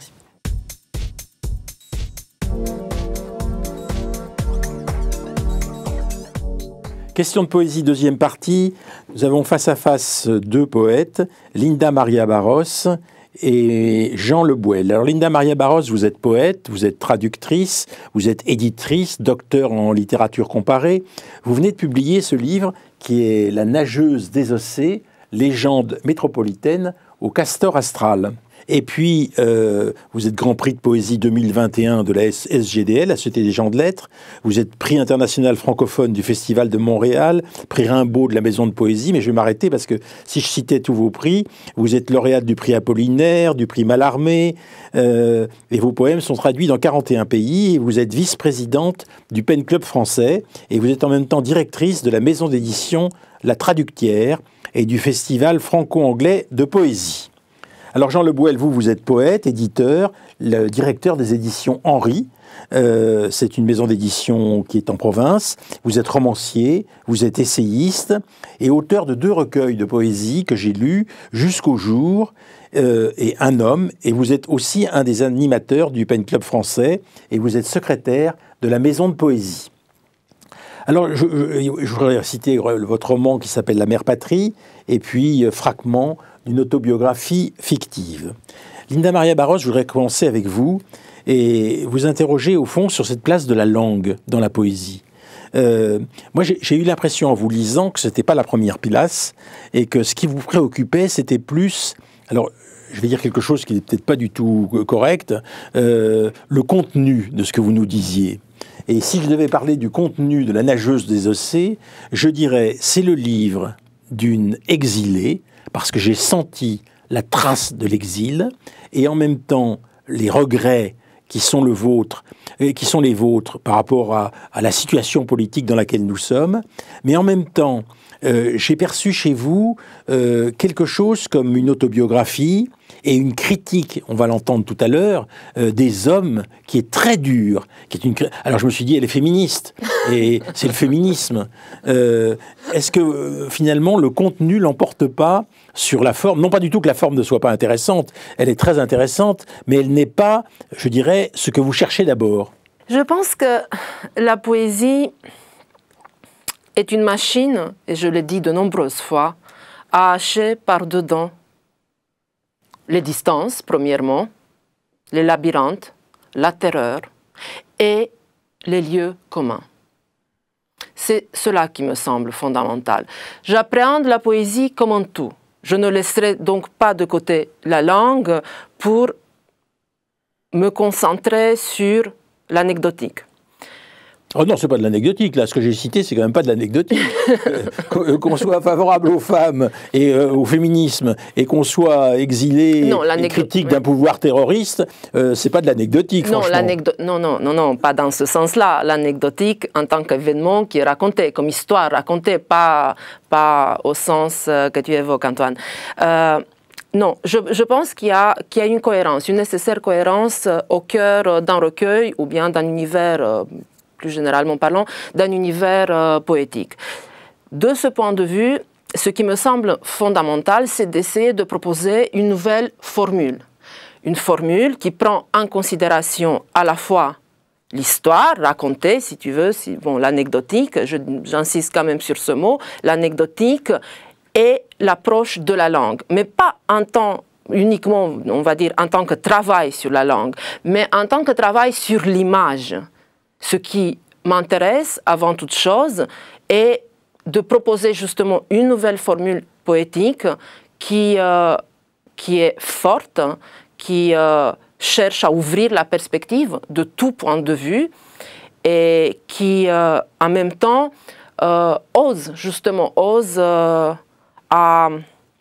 [SPEAKER 1] Question de poésie, deuxième partie. Nous avons face à face deux poètes, Linda Maria Barros et Jean Le Bouel. Alors Linda Maria Barros, vous êtes poète, vous êtes traductrice, vous êtes éditrice, docteur en littérature comparée. Vous venez de publier ce livre qui est La nageuse désossée, légende métropolitaine au castor astral. Et puis, euh, vous êtes Grand Prix de Poésie deux mille vingt et un de la S G D L, la Société des gens de lettres. Vous êtes Prix international francophone du Festival de Montréal, Prix Rimbaud de la Maison de Poésie. Mais je vais m'arrêter parce que si je citais tous vos prix, vous êtes lauréate du Prix Apollinaire, du Prix Mallarmé, euh, et vos poèmes sont traduits dans quarante et un pays. Et vous êtes vice-présidente du Pen Club français, et vous êtes en même temps directrice de la maison d'édition La Traductière et du Festival franco-anglais de poésie. Alors Jean Le Bouel, vous, vous êtes poète, éditeur, le directeur des éditions Henri. Euh, c'est une maison d'édition qui est en province. Vous êtes romancier, vous êtes essayiste et auteur de deux recueils de poésie que j'ai lus, Jusqu'au jour euh, et Un homme. Et vous êtes aussi un des animateurs du Pen Club français et vous êtes secrétaire de la maison de poésie. Alors, je, je, je voudrais citer votre roman qui s'appelle La mère patrie et puis euh, Fragment d'une autobiographie fictive. Linda Maria Barros, je voudrais commencer avec vous et vous interroger au fond sur cette place de la langue dans la poésie. Euh, moi, j'ai eu l'impression en vous lisant que ce n'était pas la première place et que ce qui vous préoccupait, c'était plus... Alors, je vais dire quelque chose qui n'est peut-être pas du tout correct, euh, le contenu de ce que vous nous disiez. Et si je devais parler du contenu de La nageuse désossée, je dirais c'est le livre d'une exilée, parce que j'ai senti la trace de l'exil, et en même temps les regrets qui sont le vôtre, et qui sont les vôtres par rapport à, à la situation politique dans laquelle nous sommes, mais en même temps, euh, j'ai perçu chez vous euh, quelque chose comme une autobiographie et une critique, on va l'entendre tout à l'heure, euh, des hommes qui est très dure. Qui est une... Alors je me suis dit, elle est féministe, et c'est le féminisme. Euh, est-ce que euh, finalement le contenu l'emporte pas sur la forme? Non pas du tout que la forme ne soit pas intéressante, elle est très intéressante, mais elle n'est pas, je dirais, ce que vous cherchez d'abord.
[SPEAKER 5] Je pense que la poésie est une machine, et je l'ai dit de nombreuses fois, à hacher par-dedans les distances, premièrement, les labyrinthes, la terreur et les lieux communs. C'est cela qui me semble fondamental. J'appréhende la poésie comme un tout. Je ne laisserai donc pas de côté la langue pour me concentrer sur l'anecdotique.
[SPEAKER 1] Oh non, c'est pas de l'anecdotique, là. Ce que j'ai cité, c'est quand même pas de l'anecdotique. euh, qu'on soit favorable aux femmes et euh, au féminisme et qu'on soit exilé non, et critique d'un pouvoir terroriste, euh, c'est pas de l'anecdotique,
[SPEAKER 5] non,
[SPEAKER 1] franchement.
[SPEAKER 5] Non, non, non, non, pas dans ce sens-là. L'anecdotique en tant qu'événement qui est raconté, comme histoire racontée, pas, pas au sens que tu évoques, Antoine. Euh, Non, je, je pense qu'il y a, qu'il y a une cohérence, une nécessaire cohérence au cœur d'un recueil ou bien d'un univers, euh, plus généralement parlant, d'un univers euh, poétique. De ce point de vue, ce qui me semble fondamental, c'est d'essayer de proposer une nouvelle formule. Une formule qui prend en considération à la fois l'histoire racontée, si tu veux, si, bon, l'anecdotique, je, j'insiste quand même sur ce mot, l'anecdotique et l'approche de la langue, mais pas en tant uniquement, on va dire, en tant que travail sur la langue, mais en tant que travail sur l'image. Ce qui m'intéresse avant toute chose est de proposer justement une nouvelle formule poétique qui, euh, qui est forte, qui euh, cherche à ouvrir la perspective de tout point de vue et qui, euh, en même temps, euh, ose, justement, ose euh, à,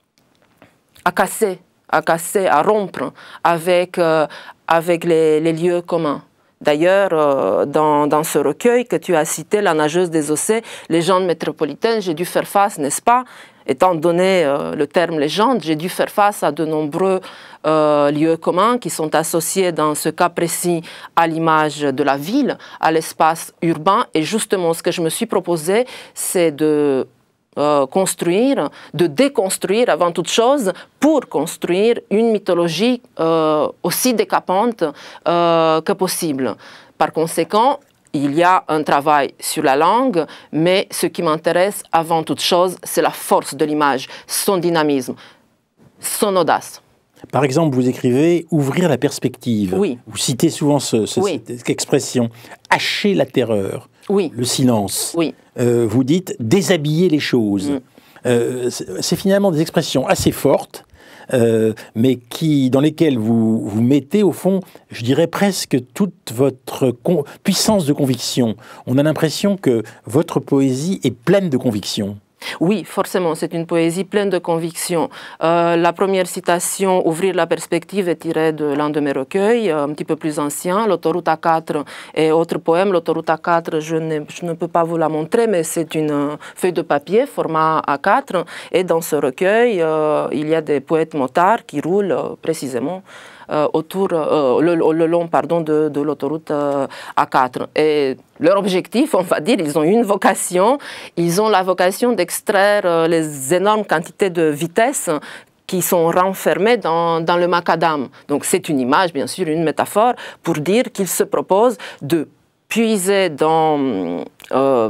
[SPEAKER 5] à casser, à casser, à rompre avec, euh, avec les, les lieux communs. D'ailleurs, euh, dans, dans ce recueil que tu as cité, La nageuse des Océans, légende métropolitaine, j'ai dû faire face, n'est-ce pas, étant donné euh, le terme légende, j'ai dû faire face à de nombreux euh, lieux communs qui sont associés dans ce cas précis à l'image de la ville, à l'espace urbain. Et justement, ce que je me suis proposé, c'est de Euh, construire, de déconstruire avant toute chose pour construire une mythologie euh, aussi décapante euh, que possible. Par conséquent, il y a un travail sur la langue, mais ce qui m'intéresse avant toute chose, c'est la force de l'image, son dynamisme, son audace.
[SPEAKER 1] Par exemple, vous écrivez « ouvrir la perspective ».
[SPEAKER 5] Oui.
[SPEAKER 1] Vous citez souvent ce, ce, oui. cette expression « hacher la terreur ».
[SPEAKER 5] Oui.
[SPEAKER 1] Le silence.
[SPEAKER 5] Oui.
[SPEAKER 1] Euh, vous dites déshabiller les choses. Mm. Euh, c'est finalement des expressions assez fortes, euh, mais qui, dans lesquelles vous, vous mettez au fond, je dirais presque toute votre puissance de conviction. On a l'impression que votre poésie est pleine de conviction.
[SPEAKER 5] Oui, forcément, c'est une poésie pleine de conviction. Euh, la première citation, « Ouvrir la perspective », est tirée de l'un de mes recueils, un petit peu plus ancien, « L'autoroute A quatre » et autre poème. L'autoroute A quatre, je, je ne peux pas vous la montrer, mais c'est une feuille de papier, format A quatre. Et dans ce recueil, euh, il y a des poètes motards qui roulent euh, précisément Euh, autour, euh, le, le long pardon, de, de l'autoroute euh, A quatre. Et leur objectif, on va dire, ils ont une vocation, ils ont la vocation d'extraire euh, les énormes quantités de vitesse qui sont renfermées dans, dans le macadam. Donc c'est une image, bien sûr, une métaphore, pour dire qu'ils se proposent de puiser dans... Euh,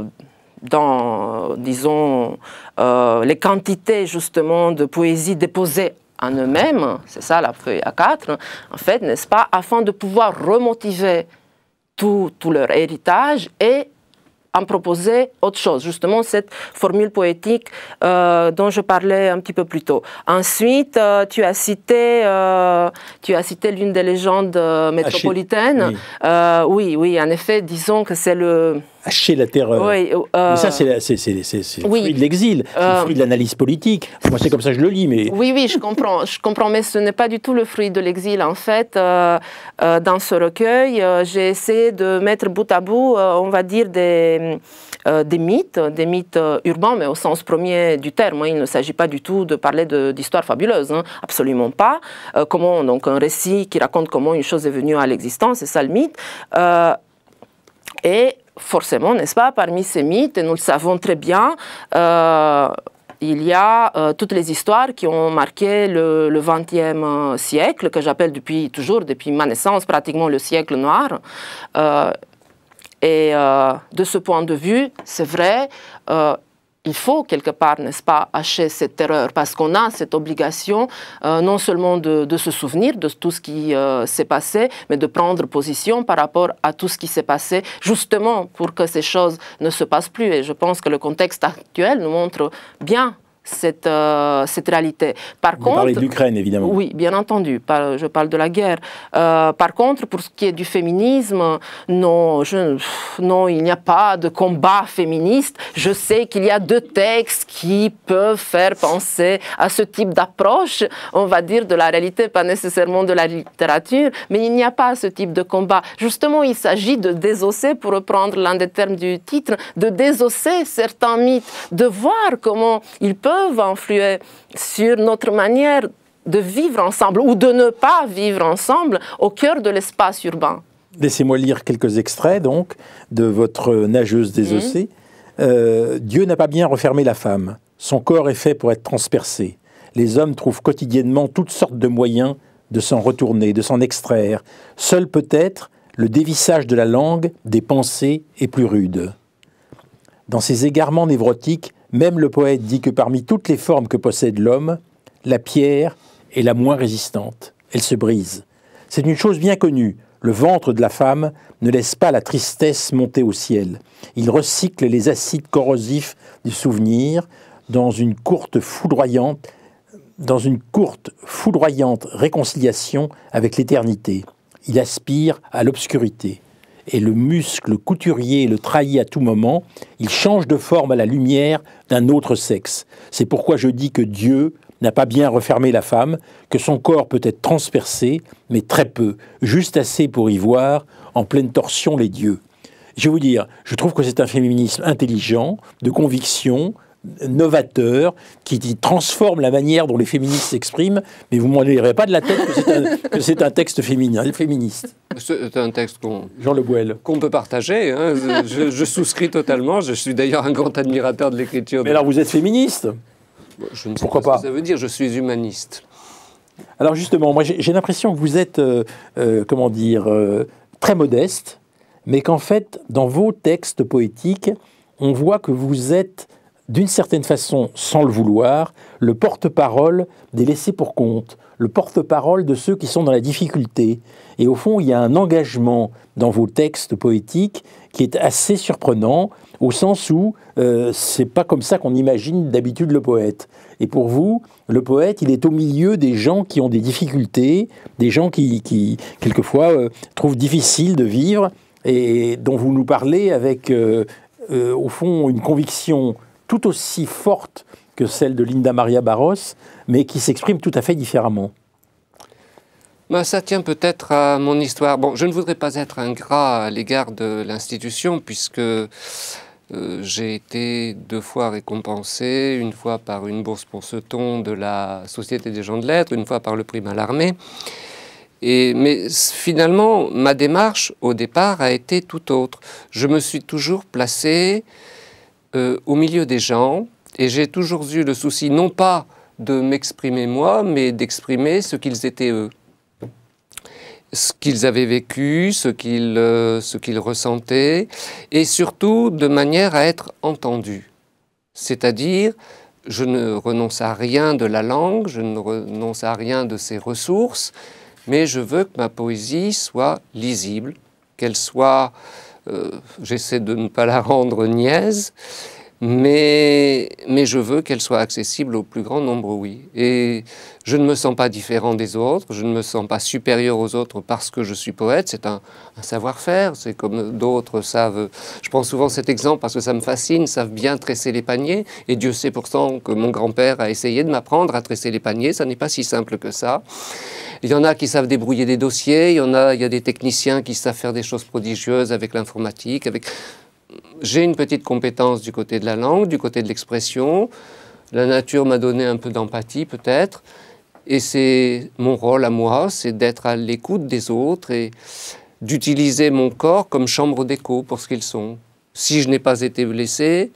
[SPEAKER 5] dans, disons, euh, les quantités, justement, de poésie déposées en eux-mêmes, c'est ça la feuille A quatre, en fait, n'est-ce pas, afin de pouvoir remotiver tout, tout leur héritage et en proposer autre chose, justement cette formule poétique euh, dont je parlais un petit peu plus tôt. Ensuite, euh, tu as cité, euh, tu as cité l'une des légendes euh, métropolitaines. Oui. Euh, oui, oui, en effet, disons que c'est le...
[SPEAKER 1] Hacher la terreur. Oui, euh, mais ça, c'est le oui. fruit de l'exil, c'est euh, le fruit de l'analyse politique. Moi, c'est comme ça que je le lis, mais...
[SPEAKER 5] Oui, oui, je comprends, je comprends, mais ce n'est pas du tout le fruit de l'exil. En fait, euh, euh, dans ce recueil, euh, j'ai essayé de mettre bout à bout, euh, on va dire, des, euh, des mythes, des mythes euh, urbains, mais au sens premier du terme. Hein. Il ne s'agit pas du tout de parler d'histoires fabuleuses, hein. Absolument pas. Euh, comment, donc, un récit qui raconte comment une chose est venue à l'existence, c'est ça le mythe. Euh, et... Forcément, n'est-ce pas, parmi ces mythes, et nous le savons très bien, euh, il y a euh, toutes les histoires qui ont marqué le, le vingtième siècle, que j'appelle depuis toujours, depuis ma naissance, pratiquement le siècle noir. Euh, Et euh, de ce point de vue, c'est vrai, euh, il faut quelque part, n'est-ce pas, hacher cette terreur, parce qu'on a cette obligation euh, non seulement de, de se souvenir de tout ce qui euh, s'est passé, mais de prendre position par rapport à tout ce qui s'est passé, justement pour que ces choses ne se passent plus. Et je pense que le contexte actuel nous montre bien cette, euh, cette réalité. Par
[SPEAKER 1] Vous
[SPEAKER 5] contre,
[SPEAKER 1] parlez de l'Ukraine, évidemment.
[SPEAKER 5] Oui, bien entendu, par, je parle de la guerre. Euh, par contre, pour ce qui est du féminisme, non, je, non, il n'y a pas de combat féministe. Je sais qu'il y a deux textes qui peuvent faire penser à ce type d'approche, on va dire, de la réalité, pas nécessairement de la littérature, mais il n'y a pas ce type de combat. Justement, il s'agit de désosser, pour reprendre l'un des termes du titre, de désosser certains mythes, de voir comment ils peuvent influer sur notre manière de vivre ensemble ou de ne pas vivre ensemble au cœur de l'espace urbain.
[SPEAKER 1] Laissez-moi lire quelques extraits donc de votre nageuse désossée. Mmh. Euh, Dieu n'a pas bien refermé la femme. Son corps est fait pour être transpercé. Les hommes trouvent quotidiennement toutes sortes de moyens de s'en retourner, de s'en extraire. Seul peut-être le dévissage de la langue, des pensées est plus rude. Dans ses égarements névrotiques, même le poète dit que parmi toutes les formes que possède l'homme, la pierre est la moins résistante. Elle se brise. C'est une chose bien connue. Le ventre de la femme ne laisse pas la tristesse monter au ciel. Il recycle les acides corrosifs du souvenir dans une courte foudroyante, dans une courte foudroyante réconciliation avec l'éternité. Il aspire à l'obscurité. Et le muscle couturier le trahit à tout moment, il change de forme à la lumière d'un autre sexe. C'est pourquoi je dis que Dieu n'a pas bien refermé la femme, que son corps peut être transpercé, mais très peu, juste assez pour y voir, en pleine torsion, les dieux. Je vais vous dire, je trouve que c'est un féminisme intelligent, de conviction, novateur, qui, qui transforme la manière dont les féministes s'expriment, mais vous ne m'en direz pas de la tête que c'est un, que c'est un texte féminin, féministe.
[SPEAKER 6] C'est un texte qu'on
[SPEAKER 1] Jean Le Gouel.
[SPEAKER 6] qu'on peut partager. Hein. Je, je souscris totalement. Je suis d'ailleurs un grand admirateur de l'écriture.
[SPEAKER 1] Mais alors vous êtes féministe?
[SPEAKER 6] Je ne sais
[SPEAKER 1] Pourquoi
[SPEAKER 6] pas,
[SPEAKER 1] pas
[SPEAKER 6] ce que ça veut dire. Je suis humaniste.
[SPEAKER 1] Alors justement, moi j'ai, j'ai l'impression que vous êtes, euh, euh, comment dire, euh, très modeste, mais qu'en fait, dans vos textes poétiques, on voit que vous êtes, d'une certaine façon, sans le vouloir, le porte-parole des laissés-pour-compte, le porte-parole de ceux qui sont dans la difficulté. Et au fond, il y a un engagement dans vos textes poétiques qui est assez surprenant, au sens où euh, c'est pas comme ça qu'on imagine d'habitude le poète. Et pour vous, le poète, il est au milieu des gens qui ont des difficultés, des gens qui, qui quelquefois, euh, trouvent difficile de vivre, et dont vous nous parlez avec, euh, euh, au fond, une conviction tout aussi forte que celle de Linda Maria Barros, mais qui s'exprime tout à fait différemment.
[SPEAKER 6] Ben, ça tient peut-être à mon histoire. Bon, je ne voudrais pas être ingrat à l'égard de l'institution, puisque euh, j'ai été deux fois récompensé, une fois par une bourse pour ce ton de la Société des gens de lettres, une fois par le prix Mallarmé. Et, mais finalement, ma démarche, au départ, a été tout autre. Je me suis toujours placé euh, au milieu des gens, et j'ai toujours eu le souci, non pas de m'exprimer moi, mais d'exprimer ce qu'ils étaient eux. Ce qu'ils avaient vécu, ce qu'ils euh, ce qu'ils ressentaient, et surtout de manière à être entendus. C'est-à-dire, je ne renonce à rien de la langue, je ne renonce à rien de ses ressources, mais je veux que ma poésie soit lisible, qu'elle soit, euh, j'essaie de ne pas la rendre niaise, mais, mais je veux qu'elle soit accessible au plus grand nombre, oui. Et je ne me sens pas différent des autres, je ne me sens pas supérieur aux autres parce que je suis poète, c'est un, un savoir-faire, c'est comme d'autres savent, je prends souvent cet exemple parce que ça me fascine, savent bien tresser les paniers, et Dieu sait pourtant que mon grand-père a essayé de m'apprendre à tresser les paniers, ça n'est pas si simple que ça. Il y en a qui savent débrouiller des dossiers, il y en a, il y a des techniciens qui savent faire des choses prodigieuses avec l'informatique, avec... J'ai une petite compétence du côté de la langue, du côté de l'expression. La nature m'a donné un peu d'empathie peut-être. Et c'est mon rôle à moi, c'est d'être à l'écoute des autres et d'utiliser mon corps comme chambre d'écho pour ce qu'ils sont. Si je n'ai pas été blessé,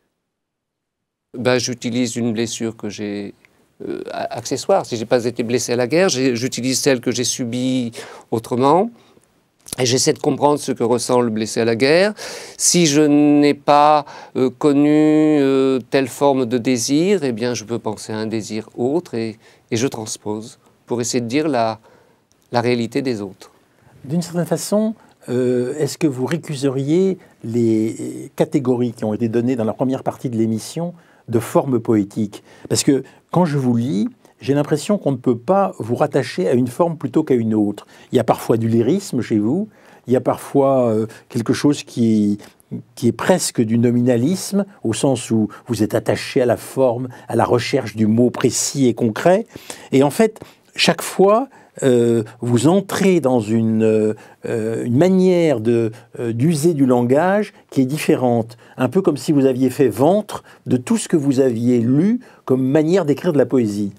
[SPEAKER 6] ben j'utilise une blessure que j'ai euh, accessoire. Si je n'ai pas été blessé à la guerre, j'utilise celle que j'ai subie autrement. et j'essaie de comprendre ce que ressent le blessé à la guerre. Si je n'ai pas euh, connu euh, telle forme de désir, eh bien, je peux penser à un désir autre et, et je transpose pour essayer de dire la, la réalité des autres.
[SPEAKER 1] D'une certaine façon, euh, est-ce que vous récuseriez les catégories qui ont été données dans la première partie de l'émission de forme poétique? Parce que quand je vous lis, j'ai l'impression qu'on ne peut pas vous rattacher à une forme plutôt qu'à une autre. Il y a parfois du lyrisme chez vous, il y a parfois euh, quelque chose qui, qui est presque du nominalisme, au sens où vous êtes attaché à la forme, à la recherche du mot précis et concret. Et en fait, chaque fois, euh, vous entrez dans une, euh, une manière de, euh, d'user du langage qui est différente. Un peu comme si vous aviez fait ventre de tout ce que vous aviez lu comme manière d'écrire de la poésie.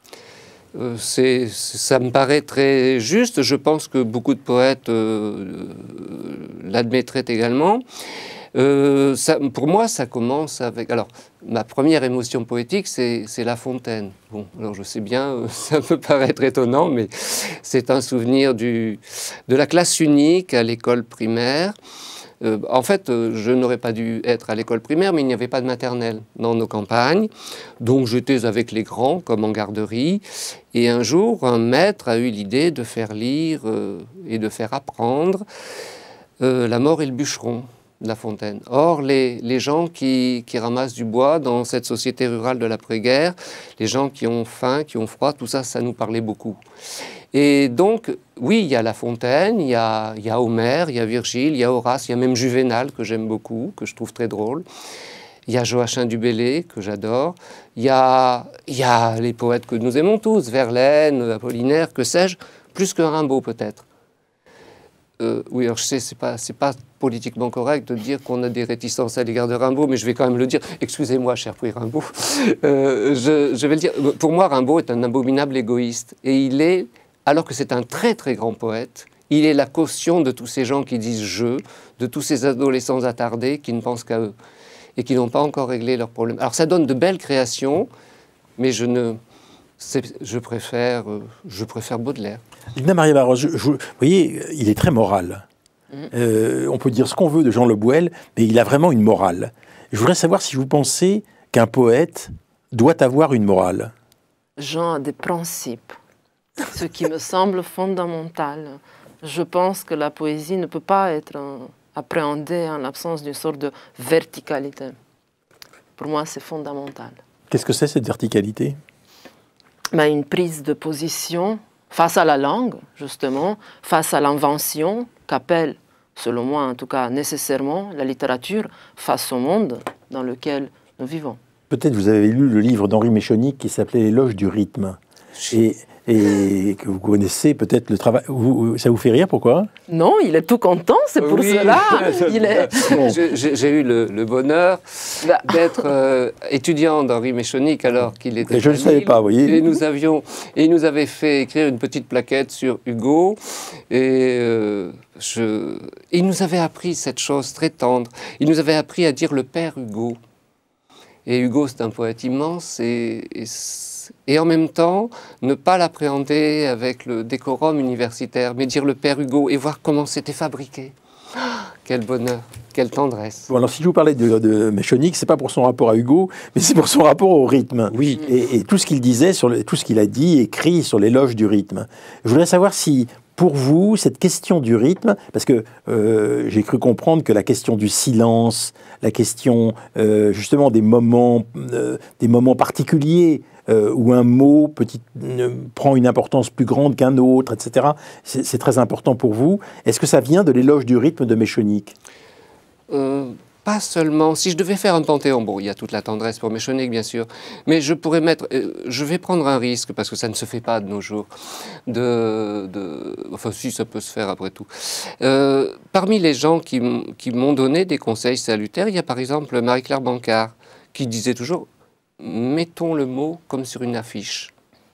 [SPEAKER 6] Euh, c'est, ça me paraît très juste. Je pense que beaucoup de poètes euh, l'admettraient également. Euh, ça, pour moi, ça commence avec... Alors, ma première émotion poétique, c'est, c'est La Fontaine. Bon, alors je sais bien, ça peut paraître étonnant, mais c'est un souvenir du, de la classe unique à l'école primaire. Euh, en fait, euh, je n'aurais pas dû être à l'école primaire, mais il n'y avait pas de maternelle dans nos campagnes. Donc j'étais avec les grands, comme en garderie. Et un jour, un maître a eu l'idée de faire lire euh, et de faire apprendre euh, La mort et le bûcheron de La Fontaine. Or, les, les gens qui, qui ramassent du bois dans cette société rurale de l'après-guerre, les gens qui ont faim, qui ont froid, tout ça, ça nous parlait beaucoup. Et donc, oui, il y a La Fontaine, il y a, il y a Homère, il y a Virgile, il y a Horace, il y a même Juvénal, que j'aime beaucoup, que je trouve très drôle. Il y a Joachim du Bellay, que j'adore. Il y a, il y a les poètes que nous aimons tous, Verlaine, Apollinaire, que sais-je, plus que Rimbaud peut-être. Euh, oui, alors je sais, c'est pas, c'est pas politiquement correct de dire qu'on a des réticences à l'égard de Rimbaud, mais je vais quand même le dire. Excusez-moi, cher prix Rimbaud. Euh, je, je vais le dire. Pour moi, Rimbaud est un abominable égoïste. Et il est... Alors que c'est un très très grand poète, il est la caution de tous ces gens qui disent « je », de tous ces adolescents attardés qui ne pensent qu'à eux et qui n'ont pas encore réglé leurs problèmes. Alors ça donne de belles créations, mais je ne, je préfère, je préfère Baudelaire.
[SPEAKER 1] Lina Maria Barros, je, je, vous voyez, il est très moral. Mmh. Euh, on peut dire ce qu'on veut de Jean Le Bouel, mais il a vraiment une morale. Je voudrais savoir si vous pensez qu'un poète doit avoir une morale.
[SPEAKER 5] Jean a des principes. Ce qui me semble fondamental. Je pense que la poésie ne peut pas être euh, appréhendée en l'absence d'une sorte de verticalité. Pour moi, c'est fondamental.
[SPEAKER 1] Qu'est-ce que c'est cette verticalité?
[SPEAKER 5] Ben, une prise de position face à la langue, justement, face à l'invention qu'appelle, selon moi en tout cas, nécessairement la littérature face au monde dans lequel nous vivons.
[SPEAKER 1] Peut-être vous avez lu le livre d'Henri Méchonic qui s'appelait L'éloge du rythme. Et... et que vous connaissez peut-être le travail. Vous, ça vous fait rire, pourquoi?
[SPEAKER 5] Non, il est tout content, c'est pour
[SPEAKER 6] oui,
[SPEAKER 5] cela. Il est...
[SPEAKER 6] J'ai eu le, le bonheur d'être euh, étudiant d'Henri Méchonic alors qu'il était.
[SPEAKER 1] Et je ne le savais pas, vous voyez.
[SPEAKER 6] Et nous avions, et il nous avait fait écrire une petite plaquette sur Hugo. Et euh, je, il nous avait appris cette chose très tendre. Il nous avait appris à dire le père Hugo. Et Hugo, c'est un poète immense et, et Et en même temps, ne pas l'appréhender avec le décorum universitaire, mais dire le père Hugo et voir comment c'était fabriqué. Ah, quel bonheur, quelle tendresse.
[SPEAKER 1] Bon, alors si je vous parlais de, de Méchonic, c'est pas pour son rapport à Hugo, mais c'est pour son rapport au rythme.
[SPEAKER 6] Oui.
[SPEAKER 1] Et, et tout ce qu'il disait, sur le, tout ce qu'il a dit, écrit sur l'éloge du rythme. Je voudrais savoir si, pour vous, cette question du rythme, parce que euh, j'ai cru comprendre que la question du silence, la question euh, justement des moments, euh, des moments particuliers, Euh, où un mot petit, euh, prend une importance plus grande qu'un autre, et cetera. C'est très important pour vous. Est-ce que ça vient de l'éloge du rythme de Méchonic?
[SPEAKER 6] euh, Pas seulement. Si je devais faire un panthéon, bon, il y a toute la tendresse pour Méchonic, bien sûr, mais je pourrais mettre... Euh, je vais prendre un risque, parce que ça ne se fait pas de nos jours. De, de, enfin, si, ça peut se faire après tout. Euh, parmi les gens qui, qui m'ont donné des conseils salutaires, il y a par exemple Marie-Claire Bancard, qui disait toujours... Mettons le mot comme sur une affiche.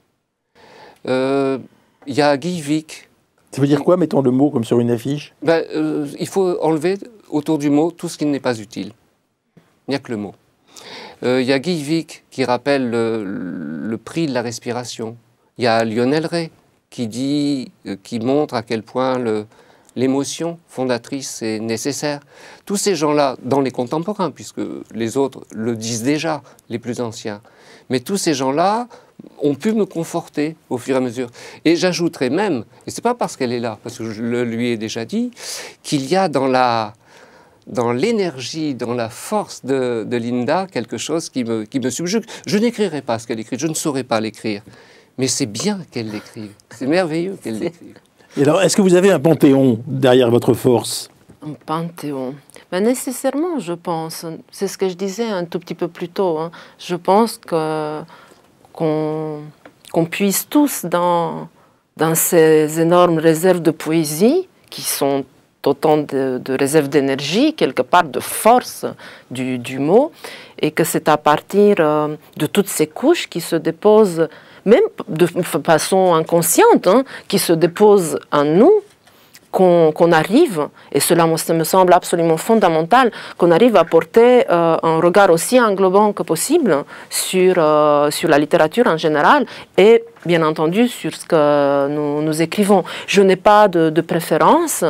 [SPEAKER 6] Il euh, y a Guy Vic.
[SPEAKER 1] Ça veut dire quoi, mettons le mot comme sur une affiche?
[SPEAKER 6] Ben, euh, il faut enlever autour du mot tout ce qui n'est pas utile. Il n'y a que le mot. Il euh, y a Guy Vic qui rappelle le, le prix de la respiration. Il y a Lionel Ray qui dit, euh, qui montre à quel point le, l'émotion fondatrice est nécessaire. Tous ces gens-là, dans les contemporains, puisque les autres le disent déjà, les plus anciens, mais tous ces gens-là ont pu me conforter au fur et à mesure. Et j'ajouterais même, et c'est pas parce qu'elle est là, parce que je le lui ai déjà dit, qu'il y a dans la, dans l'énergie, dans la force de, de Linda, quelque chose qui me, qui me subjugue. Je n'écrirai pas ce qu'elle écrit, je ne saurais pas l'écrire, mais c'est bien qu'elle l'écrive. C'est merveilleux qu'elle l'écrive.
[SPEAKER 1] Et alors, est-ce que vous avez un panthéon derrière votre force?
[SPEAKER 5] Un panthéon. Ben, nécessairement, je pense. C'est ce que je disais un tout petit peu plus tôt. Hein. Je pense que qu'on qu'on puisse tous dans, dans ces énormes réserves de poésie, qui sont autant de, de réserves d'énergie, quelque part de force du, du mot, et que c'est à partir euh, de toutes ces couches qui se déposent, même de façon inconsciente, hein, qui se déposent en nous, qu'on qu'on arrive, et cela me semble absolument fondamental, qu'on arrive à porter euh, un regard aussi englobant que possible sur, euh, sur la littérature en général et bien entendu sur ce que nous, nous écrivons. Je n'ai pas de, de préférence,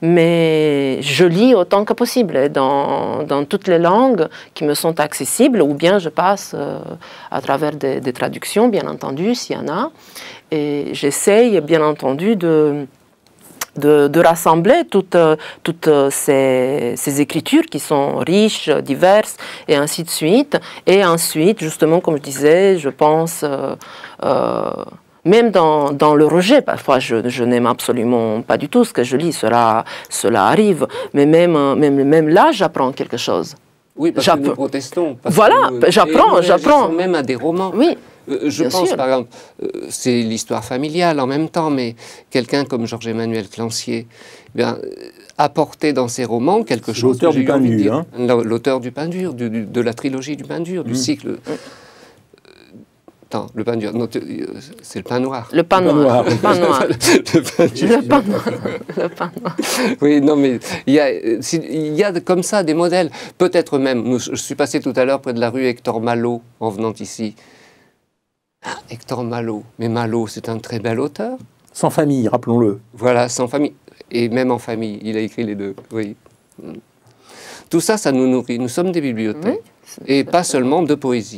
[SPEAKER 5] mais je lis autant que possible dans, dans toutes les langues qui me sont accessibles, ou bien je passe euh, à travers des, des traductions, bien entendu, s'il y en a, et j'essaye bien entendu de De, de rassembler toutes, toutes ces, ces écritures qui sont riches, diverses, et ainsi de suite. Et ensuite, justement, comme je disais, je pense, euh, euh, même dans, dans le rejet, parfois je, je n'aime absolument pas du tout ce que je lis, cela, cela arrive, mais même, même, même là, j'apprends quelque chose.
[SPEAKER 6] Oui, parce que nous protestons. Parce
[SPEAKER 5] voilà, j'apprends, j'apprends.
[SPEAKER 6] Même à des romans.
[SPEAKER 5] Oui.
[SPEAKER 6] Euh, je
[SPEAKER 5] Bien
[SPEAKER 6] pense,
[SPEAKER 5] sûr.
[SPEAKER 6] par exemple, euh, c'est l'histoire familiale en même temps, mais quelqu'un comme Georges-Emmanuel Clancier, eh bien, euh, apporter dans ses romans quelque chose...
[SPEAKER 1] L'auteur du Pain dur. Hein.
[SPEAKER 6] L'auteur du Pain dur, du, du, de la trilogie du Pain dur, du mmh. cycle... Mmh. Attends, le pain dur, c'est le pain noir.
[SPEAKER 5] Le pain noir. Le pain noir.
[SPEAKER 6] Le pain dur.
[SPEAKER 5] Le pain noir. Le pain noir.
[SPEAKER 6] Oui, non, mais il y a, il y a comme ça des modèles. Peut-être même, je suis passé tout à l'heure près de la rue Hector Malot en venant ici. Ah, Hector Malot. Mais Malot, c'est un très bel auteur.
[SPEAKER 1] Sans famille, rappelons-le.
[SPEAKER 6] Voilà, sans famille. Et même en famille, il a écrit les deux. Oui. Tout ça, ça nous nourrit. Nous sommes des bibliothèques. Oui, et pas seulement de poésie.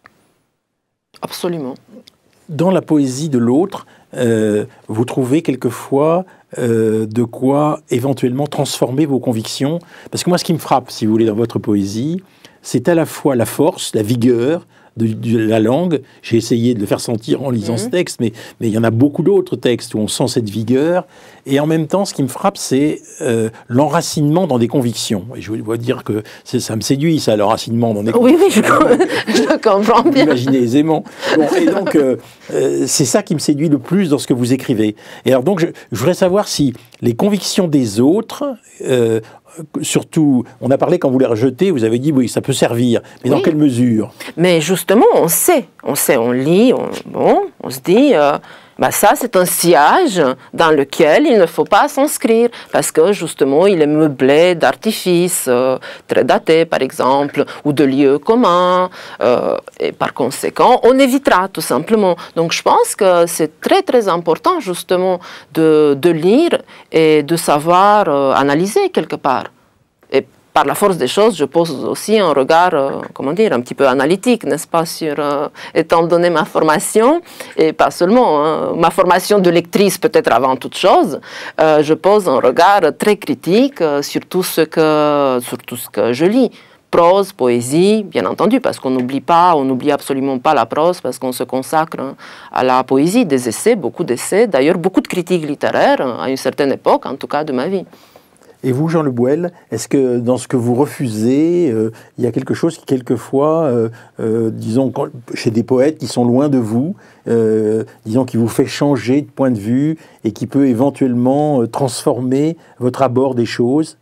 [SPEAKER 5] Absolument.
[SPEAKER 1] Dans la poésie de l'autre, euh, vous trouvez quelquefois euh, de quoi éventuellement transformer vos convictions. Parce que moi, ce qui me frappe, si vous voulez, dans votre poésie, c'est à la fois la force, la vigueur de, de la langue. J'ai essayé de le faire sentir en lisant mmh. ce texte, mais, mais il y en a beaucoup d'autres textes où on sent cette vigueur. Et en même temps, ce qui me frappe, c'est euh, l'enracinement dans des convictions. Et je dois dire que ça me séduit, ça, l'enracinement dans des
[SPEAKER 5] oui,
[SPEAKER 1] convictions.
[SPEAKER 5] Oui, oui, je, je comprends bien.
[SPEAKER 1] Imaginez aisément. Bon, et donc, euh, euh, c'est ça qui me séduit le plus dans ce que vous écrivez. Et alors, donc, je, je voudrais savoir si les convictions des autres... Euh, surtout, on a parlé quand vous les rejetez, vous avez dit oui, ça peut servir, mais oui. Dans quelle mesure?
[SPEAKER 5] Mais justement, on sait, on sait, on lit, on, bon, on se dit, euh, bah ça c'est un sillage dans lequel il ne faut pas s'inscrire, parce que justement il est meublé d'artifices euh, très datés par exemple, ou de lieux communs, euh, et par conséquent on évitera tout simplement. Donc je pense que c'est très très important justement de, de lire et de savoir euh, analyser quelque part. Et par la force des choses, je pose aussi un regard, euh, comment dire, un petit peu analytique, n'est-ce pas, sur, euh, étant donné ma formation, et pas seulement, hein, ma formation de lectrice peut-être avant toute chose, euh, je pose un regard très critique euh, sur, tout ce que, sur tout ce que je lis. Prose, poésie, bien entendu, parce qu'on n'oublie pas, on n'oublie absolument pas la prose, parce qu'on se consacre hein, à la poésie, des essais, beaucoup d'essais, d'ailleurs beaucoup de critiques littéraires, à une certaine époque, en tout cas, de ma vie.
[SPEAKER 1] Et vous, Jean Le Bouel, est-ce que dans ce que vous refusez, euh, il y a quelque chose qui, quelquefois, euh, euh, disons, quand, chez des poètes qui sont loin de vous, euh, disons, qui vous fait changer de point de vue et qui peut éventuellement euh, transformer votre abord des choses?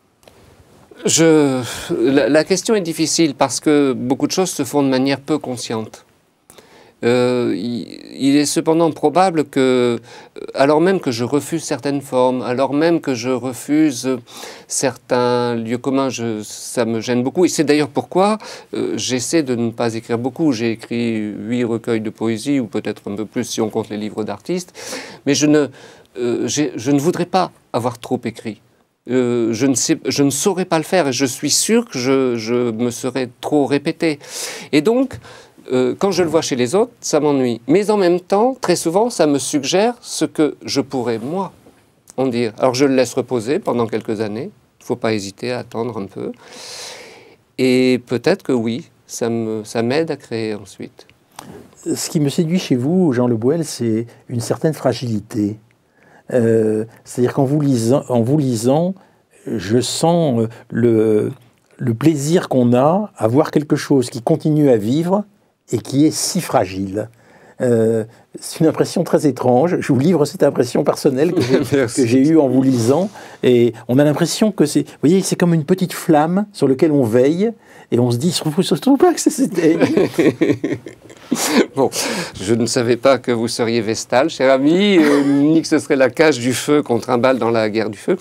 [SPEAKER 6] Je, la, la question est difficile parce que beaucoup de choses se font de manière peu consciente. Euh, il, il est cependant probable que, alors même que je refuse certaines formes, alors même que je refuse certains lieux communs, je, ça me gêne beaucoup. Et c'est d'ailleurs pourquoi euh, j'essaie de ne pas écrire beaucoup. J'ai écrit huit recueils de poésie, ou peut-être un peu plus si on compte les livres d'artistes. Mais je ne, euh, je ne voudrais pas avoir trop écrit. Euh, je, ne sais, je ne saurais pas le faire et je suis sûr que je, je me serais trop répété. Et donc, euh, quand je le vois chez les autres, ça m'ennuie. Mais en même temps, très souvent, ça me suggère ce que je pourrais, moi, en dire. Alors, je le laisse reposer pendant quelques années. Il ne faut pas hésiter à attendre un peu. Et peut-être que oui, ça me, ça m'aide à créer ensuite.
[SPEAKER 1] Ce qui me séduit chez vous, Jean Le Bouel, c'est une certaine fragilité. Euh, C'est-à-dire qu'en vous lisant, en vous lisant, je sens le, le plaisir qu'on a à voir quelque chose qui continue à vivre et qui est si fragile. Euh, c'est une impression très étrange. Je vous livre cette impression personnelle que j'ai eue en vous lisant. Et on a l'impression que c'est, vous voyez, c'est comme une petite flamme sur laquelle on veille et on se dit, il ne se trouve pas que c'était...
[SPEAKER 6] Bon, je ne savais pas que vous seriez Vestal, cher ami, euh, ni que ce serait la cage du feu contre un bal dans la guerre du feu.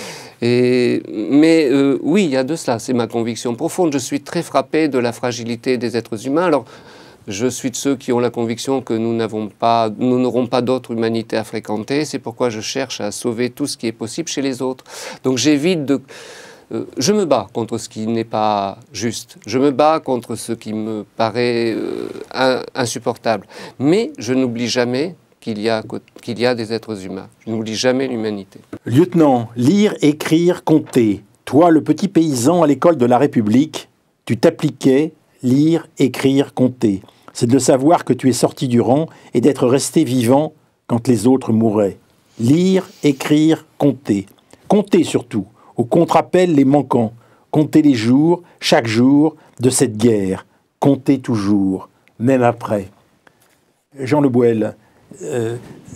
[SPEAKER 6] Et, mais euh, oui, il y a de cela, c'est ma conviction profonde. Je suis très frappé de la fragilité des êtres humains. Alors, je suis de ceux qui ont la conviction que nous n'avons pas, nous n'aurons pas d'autre humanité à fréquenter. C'est pourquoi je cherche à sauver tout ce qui est possible chez les autres. Donc j'évite de... Euh, je me bats contre ce qui n'est pas juste. Je me bats contre ce qui me paraît euh, in, insupportable. Mais je n'oublie jamais qu'il y a, qu'il y a des êtres humains. Je n'oublie jamais l'humanité.
[SPEAKER 1] Lieutenant, lire, écrire, compter. Toi, le petit paysan à l'école de la République, tu t'appliquais, lire, écrire, compter. C'est de savoir que tu es sorti du rang et d'être resté vivant quand les autres mouraient. Lire, écrire, compter. Compter surtout. Au contre-appel les manquants, compter les jours, chaque jour, de cette guerre, compter toujours, même après. Jean Le Bouel, euh,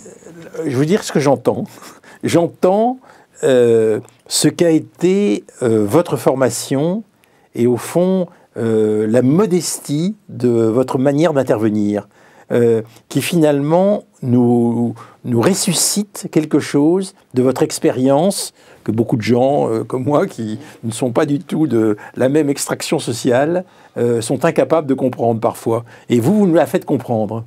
[SPEAKER 1] je veux dire ce que j'entends. J'entends euh, ce qu'a été euh, votre formation et au fond euh, la modestie de votre manière d'intervenir, euh, qui finalement nous, nous ressuscite quelque chose de votre expérience que beaucoup de gens euh, comme moi, qui ne sont pas du tout de la même extraction sociale, euh, sont incapables de comprendre parfois. Et vous, vous nous la faites comprendre.